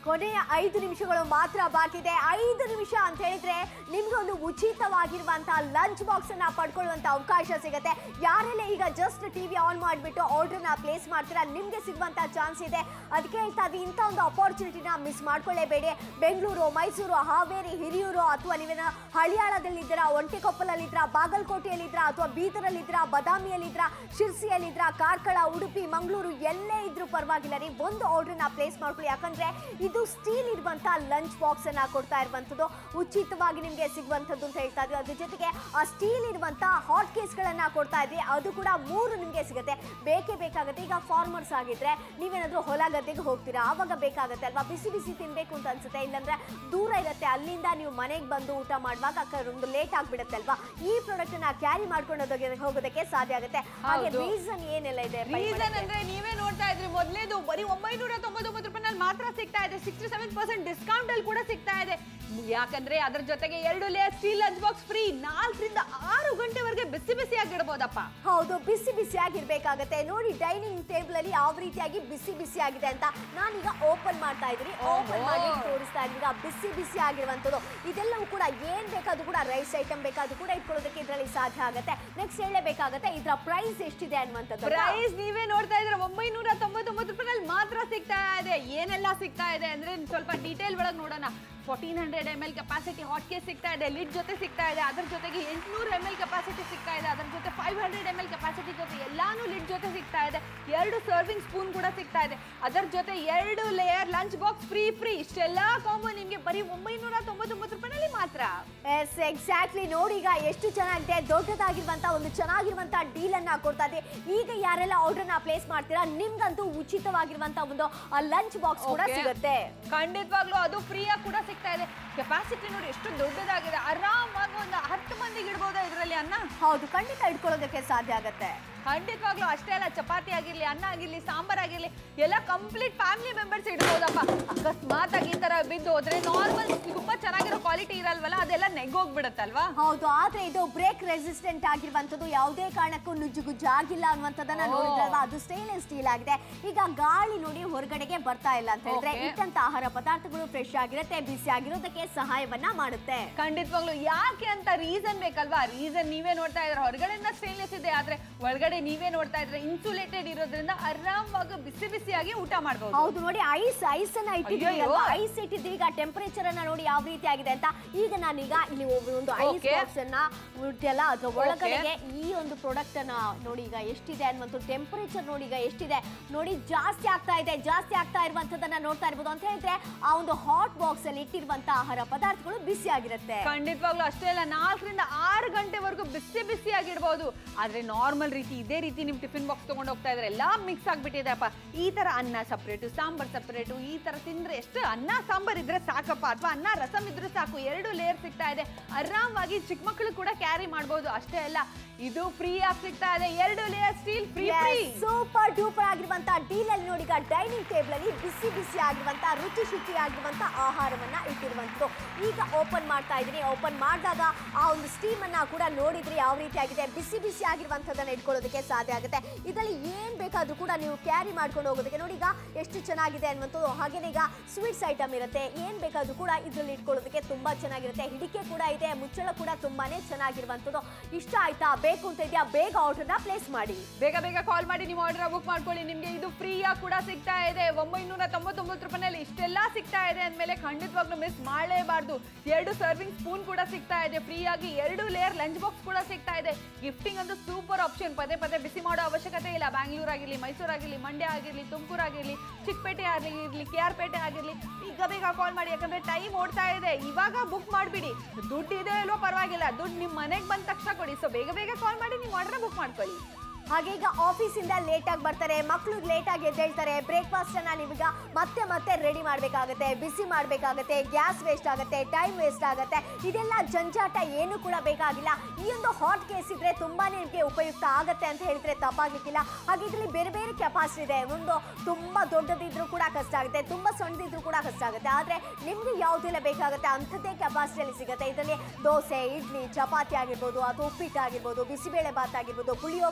ಕೊನೆಯ ಐದು ನಿಮಿಷಗಳು ಮಾತ್ರ ಬಾಕಿ ಇದೆ. ಐದು ನಿಮಿಷ ಅಂತ ಹೇಳಿದ್ರೆ ನಿಮ್ಗೆ ಒಂದು ಉಚಿತವಾಗಿರುವಂತಹ ಲಂಚ್ ಬಾಕ್ಸ್ ಅನ್ನ ಪಡ್ಕೊಳ್ಳುವಂತ ಅವಕಾಶ ಸಿಗುತ್ತೆ. ಯಾರೆಲ್ಲ ಈಗ ಜಸ್ಟ್ ಟಿವಿ ಆನ್ ಮಾಡಿಬಿಟ್ಟು ಆರ್ಡರ್ ನ ಪ್ಲೇಸ್ ಮಾಡ್ತೀರಾ ನಿಮ್ಗೆ ಸಿಗುವಂತ ಚಾನ್ಸ್ ಇದೆ. ಅದಕ್ಕೆ ಹೇಳ್ತಾ ಇದ್ದೀವಿ, ಇಂಥ ಒಂದು ಅಪಾರ್ಚುನಿಟಿನ ಮಿಸ್ ಮಾಡ್ಕೊಳ್ಳೇಬೇಡಿ. ಬೆಂಗಳೂರು, ಮೈಸೂರು, ಹಾವೇರಿ, ಹಿರಿಯೂರು ಅಥವಾ ನೀವೇನ ಹಳಿಯಾಳದಲ್ಲಿದ್ದೀರಾ, ಒಂಟೆಕೊಪ್ಪಲಲ್ಲಿದ್ದೀರಾ, ಬಾಗಲಕೋಟೆಯಲ್ಲಿದ್ದೀರಾ ಅಥವಾ ಬೀದರಲ್ಲಿದ್ದೀರಾ, ಬದಾಮಿಯಲ್ಲಿದ್ದೀರಾ, ಶಿರ್ಸಿಯಲ್ಲಿದ್ದೀರಾ, ಕಾರ್ಕಳ, ಉಡುಪಿ, ಮಂಗಳೂರು ಎಲ್ಲೇ ಇದ್ರೂ ಪರವಾಗಿಲ್ಲ, ನೀವು ಒಂದು ಆರ್ಡರ್ ನ ಪ್ಲೇಸ್ ಮಾಡ್ಕೊಳ್ಳಿ. ಯಾಕಂದ್ರೆ ಇದು ಸ್ಟೀಲ್ ಇರುವಂತ ಲಂಚ್ ಬಾಕ್ಸ್ ಅನ್ನ ಕೊಡ್ತಾ ಇರುವಂತದ್ದು, ಉಚಿತವಾಗಿ ನಿಮ್ಗೆ ಸಿಗುವಂತದ್ದು ಅಂತ ಹೇಳ್ತಾ ಇದ್ವಿ. ಅದ್ರ ಜೊತೆಗೆ ಆ ಸ್ಟೀಲ್ ಇರುವಂತ ಹಾಟ್ ಕೇಸ್ ಗಳನ್ನ ಕೊಡ್ತಾ ಇದ್ವಿ, ಅದು ಕೂಡ ಮೂರು ನಿಮ್ಗೆ ಸಿಗುತ್ತೆ. ಬೇಕೇ ಬೇಕಾಗುತ್ತೆ. ಈಗ ಫಾರ್ಮರ್ಸ್ ಆಗಿದ್ರೆ ನೀವೇನಾದ್ರೂ ಹೊಲ ಗದ್ದೆಗೆ ಹೋಗ್ತೀರಾ, ಆವಾಗ ಬೇಕಾಗುತ್ತೆ ಅಲ್ವಾ, ಬಿಸಿ ಬಿಸಿ ತಿನ್ಬೇಕು ಅಂತ ಅನ್ಸುತ್ತೆ. ಇಲ್ಲಾಂದ್ರೆ ದೂರ ಇರುತ್ತೆ, ಅಲ್ಲಿಂದ ನೀವು ಮನೆಗೆ ಬಂದು ಊಟ ಮಾಡುವಾಗ ಒಂದು ಲೇಟ್ ಆಗ್ಬಿಡುತ್ತೆ ಅಲ್ವಾ. ಈ ಪ್ರಾಡಕ್ಟ್ ಅನ್ನ ಕ್ಯಾರಿ ಮಾಡ್ಕೊಂಡು ಹೋಗೋದಕ್ಕೆ ಸಾಧ್ಯ ಆಗುತ್ತೆ. ಹಾಗೆ ರೀಸನ್ ಏನೆಲ್ಲ ಇದೆ? ರೀಸನ್ ಅಂದ್ರೆ ನೀವೇ ನೋಡ್ತಾ ಇದ್ರಿ, ಮೊದಲೇದು ಬರೀ ಒಂಬೈನೂರ ತೊಂಬತ್ತೊಂಬತ್ತು ರೂಪಾಯಿನಲ್ಲಿ ಮಾತ್ರ ಸಿಗ್ತಾ ಇದೆ. ಸಿಕ್ಸ್ಟಿ ಸೆವೆನ್ ಪರ್ಸೆಂಟ್ ಡಿಸ್ಕೌಂಟ್ ಅಲ್ಲಿ ಕೂಡ ಸಿಗ್ತಾ ಇದೆ. ಯಾಕಂದ್ರೆ ಅದ್ರ ಜೊತೆಗೆ ಎರಡು layer steel lunch box free. ನಾಲ್ಕರಿಂದ ಆರು ಗಂಟೆವರೆಗೆ ಬಿಸಿ ಬಿಸಿಯಾಗಿ ಇಡಬಹುದಪ್ಪ. ಹೌದು, ಬಿಸಿ ಬಿಸಿಯಾಗಿರ್ಬೇಕಾಗತ್ತೆ. ನೋಡಿ ಡೈನಿಂಗ್ ಟೇಬಲ್ ಅಲ್ಲಿ ಯಾವ ರೀತಿಯಾಗಿ ಬಿಸಿ ಬಿಸಿ ಆಗಿದೆ ಅಂತ ನಾನೀಗ ಓಪನ್ ಮಾಡ್ತಾ ಇದ್ದೀನಿ. ಓಪನ್ ಮಾಡಿ ತೋರಿಸ್ತಾ ಇದ್ದೀನಿ. ಈಗ ಬಿಸಿ ಬಿಸಿ ಆಗಿರುವಂತದ್ದು ಇದೆಲ್ಲವೂ ಕೂಡ ಏನ್ ಬೇಕಾದ್ರೂ ಕೂಡ ರೈಸ್ ಐಟಮ್ ಬೇಕಾದ್ರೂ ಕೂಡ ಇಟ್ಕೊಳ್ಳೋದಕ್ಕೆ ಇದರಲ್ಲಿ ಸಾಧ್ಯ ಆಗುತ್ತೆ. ನೆಕ್ಸ್ಟ್ ಹೇಳಬೇಕಾಗತ್ತೆ ಇದರ ಪ್ರೈಸ್ ಎಷ್ಟಿದೆ ಅನ್ನುವಂಥದ್ದು. ಪ್ರೈಸ್ ನೀವೇ ನೋಡ್ತಾ ಇದ್ರೆ ಒಂಬೈನೂರ ತೊಂಬತ್ತೊಂಬತ್ತು ರೂಪಾಯಿನಲ್ಲಿ ಮಾತ್ರ ಸಿಗ್ತಾ ಇದೆ. ಏನೆಲ್ಲ ಸಿಗ್ತಾ ಇದೆ ಅಂದ್ರೆ ಸ್ವಲ್ಪ ಡೀಟೇಲ್ ಒಳಗೆ ನೋಡೋಣ. Fourteen hundred M L capacity hot case ಸಿಗ್ತಾ ಇದೆ, ಲಿಡ್ ಜೊತೆ ಸಿಗ್ತಾ ಇದೆ. ಅದ್ರ ಜೊತೆಗೆ ಎಂಟುನೂರು ಎಮ್ ಎಲ್ ಕೆಪಾಸಿಟಿ ಸಿಗ್ತಾ ಇದೆ. ಅದ್ರ ಜೊತೆ five hundred M L capacity ಜೊತೆ ಎಲ್ಲಾನು ಲಿಡ್ ಜೊತೆ ಸಿಗ್ತಾ ಇದೆ. ಎರಡು ಸರ್ವಿಂಗ್ ಸ್ಪೂನ್ ಕೂಡ ಸಿಗ್ತಾ ಇದೆ. ಅದರ ಜೊತೆ ಎರಡು layer lunch box free free ಇಷ್ಟೆಲ್ಲ ಕಾಂಬೋ ನಿಮ್ಗೆ ಬರೀ ಒಂಬೈನೂರ ತೊಂಬತ್ತೊಂಬತ್ತು ರೂಪಾಯಿನಲ್ಲಿ ಮಾತ್ರ. Yes exactly. ನೋಡಿ ಈಗ ಎಷ್ಟು ಚೆನ್ನಾಗಿದೆ, ದೊಡ್ಡದಾಗಿರುವಂತ ಒಂದು ಚೆನ್ನಾಗಿರುವಂತ ಡೀಲ್ ಅನ್ನ ಕೊಡ್ತಾ ಇದೆ. ಈಗ ಯಾರೆಲ್ಲ ಆರ್ಡರ್ ನ ಪ್ಲೇಸ್ ಮಾಡ್ತೀರಾ ನಿಮ್ಗಂತೂ ಉಚಿತವಾಗಿರುವಂತ ಒಂದು ಲಂಚ್ ಬಾಕ್ಸ್ ಕೂಡ ಸಿಗುತ್ತೆ. ಖಂಡಿತವಾಗ್ಲೂ ಅದು ಫ್ರೀ ಆಗಿ ಕೂಡ ಸಿಗ್ತಾ ಇದೆ. ಕೆಪಾಸಿಟಿ ನೋಡಿ ಎಷ್ಟು ದೊಡ್ಡದಾಗಿದೆ. ಆರಾಮಾಗಿ ಒಂದು ಹತ್ತು ಮಂದಿಗೆ ಇಡಬಹುದಾ ಇದರಲ್ಲಿ ಅನ್ನ? ಹೌದು, ಖಂಡಿತ ಇಟ್ಕೊಳ್ಳೋದಕ್ಕೆ ಸಾಧ್ಯ ಆಗತ್ತೆ. ಖಂಡಿತವಾಗ್ಲೂ ಅಷ್ಟೇ ಅಲ್ಲ, ಚಪಾತಿ ಆಗಿರ್ಲಿ, ಅನ್ನ ಆಗಿರ್ಲಿ, ಸಾಂಬಾರ್ ಆಗಿರ್ಲಿ, ಎಲ್ಲ ಕಂಪ್ಲೀಟ್ ಫ್ಯಾಮಿಲಿ ಮೆಂಬರ್ಸ್ ಇಡ್ಬೋದಪ್ಪ. ಅಕಸ್ಮಾತ್ ಆಗಿ ಈ ತರ ಬಿದ್ದು ಹೋದ್ರೆ ನಾರ್ಮಲ್ ತುಂಬಾ ಚೆನ್ನಾಗಿರೋ ಕ್ವಾಲಿಟಿ ಇರಲ್ವಲ್ಲ, ಅದೆಲ್ಲ ನೆಗೋಗ್ಬಿಡತ್ತಲ್ವಾ. ಹೌದು, ಆದ್ರೆ ಇದು ಬ್ರೇಕ್ ರೆಸಿಸ್ಟೆಂಟ್ ಆಗಿರುವಂತದ್ದು, ಯಾವುದೇ ಕಾರಣಕ್ಕೂ ನುಜ್ಜುಗುಜ್ಜು ಆಗಿಲ್ಲ ಅನ್ನುವಂಥದ್ದನ್ನ ನೋಡಿದ್ರಲ್ವಾ. ಅದು ಸ್ಟೇನ್ಲೆಸ್ ಸ್ಟೀಲ್ ಆಗಿದೆ. ಈಗ ಗಾಳಿ ನೋಡಿ ಹೊರಗಡೆಗೆ ಬರ್ತಾ ಇಲ್ಲ ಅಂತ ಹೇಳಿದ್ರೆ ಇಟ್ಟಂತ ಆಹಾರ ಪದಾರ್ಥಗಳು ಫ್ರೆಶ್ ಆಗಿರುತ್ತೆ, ಬಿಸಿ ಆಗಿರೋದಕ್ಕೆ ಸಹಾಯವನ್ನ ಮಾಡುತ್ತೆ. ಖಂಡಿತವಾಗ್ಲು ಯಾಕೆ ಅಂತ ರೀಸನ್ ಬೇಕಲ್ವಾ. ರೀಸನ್ ನೀವೇ ನೋಡ್ತಾ ಇದ್ರೆ ಹೊರಗಡೆಯಿಂದ ಸ್ಟೇನ್ಲೆಸ್ ಇದೆ, ಆದ್ರೆ ಒಳಗಡೆ ನೀವೇ ನೋಡ್ತಾ ಇದ್ರೆ ಇನ್ಸುಲೇಟೆಡ್ ಇರೋದ್ರಿಂದ ಆರಾಮಾಗಿ ಬಿಸಿ ಬಿಸಿಯಾಗಿ ಊಟ ಮಾಡಬಹುದು. ಹೌದು, ನೋಡಿ ಐಸ್ ಐಸ್ ಅನ್ನ ಇಟ್ಟಿದ್ದೀವಿ ಅಲ್ವಾ, ಐಸ್ ಇಟ್ಟಿದ್ದೀವಿ. ಈಗ ಟೆಂಪರೇಚರ್ ಅನ್ನ ನೋಡಿ ಯಾವ ರೀತಿ ಆಗಿದೆ ಅಂತ. ಈಗ ನಾನೀಗ ಇಲ್ಲಿ ಒಂದು ಐಸ್ ಬಾಕ್ಸ್ ಅನ್ನ ಇಟ್ಟಿಲ್ಲ, ಅದ್ರ ಒಳಗಡೆಗೆ ಈ ಒಂದು ಪ್ರಾಡಕ್ಟ್ ಅನ್ನ ನೋಡಿ ಈಗ ಎಷ್ಟಿದೆ ಅನ್ನುವಂಥ ಟೆಂಪರೇಚರ್ ನೋಡಿ ಈಗ ಎಷ್ಟಿದೆ ನೋಡಿ, ಜಾಸ್ತಿ ಆಗ್ತಾ ಇದೆ. ಜಾಸ್ತಿ ಆಗ್ತಾ ಇರುವಂತದನ್ನ ನೋಡ್ತಾ ಇರ್ಬೋದು. ಅಂತ ಹೇಳಿದ್ರೆ ಆ ಒಂದು ಹಾಟ್ ಬಾಕ್ಸ್ ಅಲ್ಲಿ ಇಟ್ಟಿರುವಂತ ಆಹಾರ ಪದಾರ್ಥಗಳು ಬಿಸಿ ಆಗಿರುತ್ತೆ. ಖಂಡಿತವಾಗ್ಲೂ ಅಷ್ಟೇ ಅಲ್ಲ, ನಾಲ್ಕರಿಂದ ಆರು ಗಂಟೆವರೆಗೂ ಬಿಸಿ ಬಿಸಿಯಾಗಿರ್ಬೋದು. ಆದ್ರೆ ನಾರ್ಮಲ್ ರೀತಿ ಇದೇ ರೀತಿ ನಿಮ್ ಟಿಫಿನ್ ಬಾಕ್ಸ್ ತಗೊಂಡು ಹೋಗ್ತಾ ಇದ್ರೆ ಎಲ್ಲ ಮಿಕ್ಸ್ ಆಗ್ಬಿಟ್ಟಿದೆ ಅಪ್ಪ. ಈ ತರ ಅನ್ನ ಸಪರೇಟು, ಸಾಂಬಾರ್ ಸಪರೇಟು, ಈ ತರ ತಿಂದ್ರೆ ಎಷ್ಟು ಅನ್ನ ಸಾಂಬಾರ್ ಇದ್ರೆ ಸಾಕಪ್ಪ, ಅಥವಾ ಅನ್ನ ರಸಂ ಇದ್ರೆ ಸಾಕು. ಎರಡು ಲೇಯರ್ ಸಿಗ್ತಾ ಇದೆ, ಆರಾಮಾಗಿ ಚಿಕ್ಕ ಮಕ್ಕಳು ಕೂಡ ಕ್ಯಾರಿ ಮಾಡಬಹುದು. ಅಷ್ಟೇ ಅಲ್ಲ, ಇದು ಫ್ರೀ ಆಗಿ ಸಿಗ್ತಾ ಇದೆ. ಎರಡು layer steel free free super duper ಆಗಿರುವಂತ ಡೀಲ್ ಅಲ್ಲಿ ನೋಡಿ ಈಗ ಡೈನಿಂಗ್ ಟೇಬಲ್ ಅಲ್ಲಿ ಬಿಸಿ ಬಿಸಿ ಆಗಿರುವಂತ ರುಚಿ ಶುಚಿ ಆಗಿರುವಂತ ಆಹಾರವನ್ನ ಇಟ್ಟಿರುವಂತದ್ದು. ಈಗ ಓಪನ್ ಮಾಡ್ತಾ ಇದೀನಿ. ಓಪನ್ ಮಾಡಿದಾಗ ಆ ಒಂದು ಸ್ಟೀಮ್ ಅನ್ನ ಕೂಡ ನೋಡಿದ್ರೆ ಯಾವ ರೀತಿ ಆಗಿದೆ. ಬಿಸಿ ಬಿಸಿ ಆಗಿರುವಂತದನ್ನ ಇಟ್ಕೊಳ್ಳೋದಕ್ಕೆ ಸಾಧ್ಯ ಆಗುತ್ತೆ. ಇದರಲ್ಲಿ ಏನ್ ಬೇಕಾದ್ರೂ ಕೂಡ ನೀವು ಕ್ಯಾರಿ ಮಾಡ್ಕೊಂಡು ಹೋಗೋದಕ್ಕೆ ನೋಡಿ ಈಗ ಎಷ್ಟು ಚೆನ್ನಾಗಿದೆ ಅನ್ನುವಂಥದ್ದು. ಹಾಗೇನೆ ಈಗ ಸ್ವೀಟ್ಸ್ ಐಟಮ್ ಇರುತ್ತೆ, ಏನ್ ಬೇಕಾದ್ರೂ ಕೂಡ ಇದ್ರಲ್ಲಿ ಇಟ್ಕೊಳ್ಳೋದಕ್ಕೆ ತುಂಬಾ ಚೆನ್ನಾಗಿರುತ್ತೆ. ಹಿಡಿಕೆ ಕೂಡ ಇದೆ, ಮುಚ್ಚಳ ಕೂಡ ತುಂಬಾನೇ ಚೆನ್ನಾಗಿರುವಂತದ್ದು. ಇಷ್ಟ ಆಯ್ತಾ, ಬೇಕು ಅಂತ ಇದೆಯಾ, ಬೇಗ ಆರ್ಡರ್ ನ ಪ್ಲೇಸ್ ಮಾಡಿ. ಬೇಗ ಬೇಗ ಕಾಲ್ ಮಾಡಿ ನೀವು ಆರ್ಡರ್ ಬುಕ್ ಮಾಡ್ಕೊಳ್ಳಿ. ನಿಮ್ಗೆ ಇದು ಫ್ರೀ ಆಗಿ ಕೂಡ ಸಿಗ್ತಾ ಇದೆ. ಒಂಬೈನೂರ ತೊಂಬತ್ತೊಂಬತ್ತು ರೂಪಾಯಿನಲ್ಲಿ ಇಷ್ಟೆಲ್ಲ ಸಿಗ್ತಾ ಇದೆ ಅಂದ್ಮೇಲೆ ಖಂಡಿತವಾಗ್ಲೂ ಮಿಸ್ ಮಾಡಲೇಬಾರ್ದು. ಎರಡು ಸರ್ವಿಂಗ್ ಸ್ಪೂನ್ ಕೂಡ ಸಿಗ್ತಾ ಇದೆ ಫ್ರೀ ಆಗಿ. ಎರಡು ಲೇಯರ್ ಲಂಚ್ ಬಾಕ್ಸ್ ಕೂಡ ಸಿಗ್ತಾ ಇದೆ. ಗಿಫ್ಟಿಂಗ್ ಅಂತೂ ಸೂಪರ್ ಆಪ್ಷನ್. ಪದೇ ಪದೇ ಬಿಸಿ ಮಾಡೋ ಅವಶ್ಯಕತೆ ಇಲ್ಲ. ಬ್ಯಾಂಗ್ಳೂರ್ ಆಗಿರ್ಲಿ, ಮೈಸೂರು ಆಗಿರ್ಲಿ, ಮಂಡ್ಯ ಆಗಿರ್ಲಿ, ತುಮಕೂರು ಆಗಿರ್ಲಿ, ಚಿಕ್ಕಪೇಟೆ ಆಗಿರ್ಲಿ, ಕೆ ಆರ್ ಪೇಟೆ ಆಗಿರ್ಲಿ, ಈಗ ಬೇಗ ಕಾಲ್ ಮಾಡಿ. ಯಾಕಂದ್ರೆ ಟೈಮ್ ಓಡ್ತಾ ಇದೆ. ಇವಾಗ ಬುಕ್ ಮಾಡ್ಬಿಡಿ. ದುಡ್ಡು ಇದೆ ಇಲ್ವೋ ಪರವಾಗಿಲ್ಲ, ದುಡ್ಡು ನಿಮ್ ಮನೆಗೆ ಬಂದ ತಕ್ಷಣ ಕೊಡಿ. ಸೊ ಬೇಗ ಬೇಗ ಕಾಲ್ ಮಾಡಿ ನೀವು ಆರ್ಡರ್ ಬುಕ್ ಮಾಡ್ಕೊಳ್ಳಿ. ಹಾಗೆ ಈಗ ಆಫೀಸಿಂದ ಲೇಟ್ ಆಗಿ ಬರ್ತಾರೆ, ಮಕ್ಕಳು ಲೇಟ್ ಆಗಿ ಎದ್ದೇಳ್ತಾರೆ, ಬ್ರೇಕ್ಫಾಸ್ಟ್ ಅನ್ನ ನೀವೀಗ ಮತ್ತೆ ಮತ್ತೆ ರೆಡಿ ಮಾಡಬೇಕಾಗುತ್ತೆ, ಬಿಸಿ ಮಾಡಬೇಕಾಗುತ್ತೆ, ಗ್ಯಾಸ್ ವೇಸ್ಟ್ ಆಗುತ್ತೆ, ಟೈಮ್ ವೇಸ್ಟ್ ಆಗುತ್ತೆ. ಇದೆಲ್ಲ ಜಂಜಾಟ ಏನು ಕೂಡ ಬೇಕಾಗಿಲ್ಲ. ಈ ಒಂದು ಹಾಟ್ ಕೇಸ್ ಇದ್ರೆ ತುಂಬಾನೇ ನಿಮಗೆ ಉಪಯುಕ್ತ ಆಗುತ್ತೆ ಅಂತ ಹೇಳಿದ್ರೆ ತಪ್ಪಾಗ್ಲಿಕ್ಕಿಲ್ಲ. ಹಾಗೆ ಇದರಲ್ಲಿ ಬೇರೆ ಬೇರೆ ಕೆಪಾಸಿಟಿ ಇದೆ. ಒಂದು ತುಂಬಾ ದೊಡ್ಡದಿದ್ರು ಕೂಡ ಕಷ್ಟ ಆಗುತ್ತೆ, ತುಂಬಾ ಸಣ್ಣದಿದ್ರು ಕೂಡ ಕಷ್ಟ ಆಗುತ್ತೆ. ಆದ್ರೆ ನಿಮ್ಗೆ ಯಾವುದೆಲ್ಲ ಬೇಕಾಗುತ್ತೆ ಅಂಥದ್ದೇ ಕೆಪಾಸಿಟಿಯಲ್ಲಿ ಸಿಗುತ್ತೆ. ಇದರಲ್ಲಿ ದೋಸೆ, ಇಡ್ಲಿ, ಚಪಾತಿ ಆಗಿರ್ಬೋದು, ಅಥವಾ ಉಪ್ಪಿಟ್ಟು ಆಗಿರ್ಬೋದು, ಬಿಸಿಬೇಳೆ ಬಾತ್ ಆಗಿರ್ಬೋದು, ಪುಳಿಯೋಗರೆ ಆಗಿರ್ಬೋದು,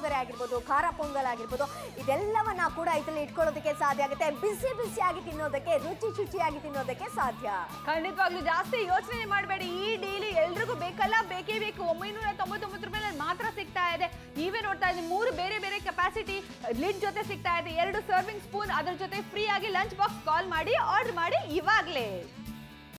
ಆಗಿರ್ಬೋದು, ಖಾರ ಪೊಂಗಲ್ ಆಗಿರ್ಬೋದು, ಇದೆಲ್ಲವನ್ನ ಕೂಡ ಇದರಲ್ಲಿ ಇಟ್ಕೊಳ್ಳೋದಕ್ಕೆ ಸಾಧ್ಯ ಆಗುತ್ತೆ. ಬಿಸಿ ಬಿಸಿಯಾಗಿ ತಿನ್ನೋದಕ್ಕೆ, ರುಚಿ ಶುಚಿಯಾಗಿ ತಿನ್ನೋದಕ್ಕೆ ಸಾಧ್ಯ. ಖಂಡಿತವಾಗ್ಲೂ ಜಾಸ್ತಿ ಯೋಚನೆ ಮಾಡಬೇಡಿ. ಈ ಡೀಲಿ ಎಲ್ರಿಗೂ ಬೇಕಲ್ಲ, ಬೇಕೇ ಬೇಕು. ಒಂಬೈನೂರ ತೊಂಬತ್ತೊಂಬತ್ತು ರೂಪಾಯಿ ಮಾತ್ರ ಸಿಗ್ತಾ ಇದೆ. ನೀವೇ ನೋಡ್ತಾ ಇದ್ದೀವಿ, ಮೂರು ಬೇರೆ ಬೇರೆ ಕೆಪಾಸಿಟಿ ಲಿಡ್ ಜೊತೆ ಸಿಗ್ತಾ ಇದೆ, ಎರಡು ಸರ್ವಿಂಗ್ ಸ್ಪೂನ್, ಅದ್ರ ಜೊತೆ ಫ್ರೀ ಆಗಿ ಲಂಚ್ ಬಾಕ್ಸ್. ಕಾಲ್ ಮಾಡಿ, ಆರ್ಡರ್ ಮಾಡಿ ಇವಾಗ್ಲೇ.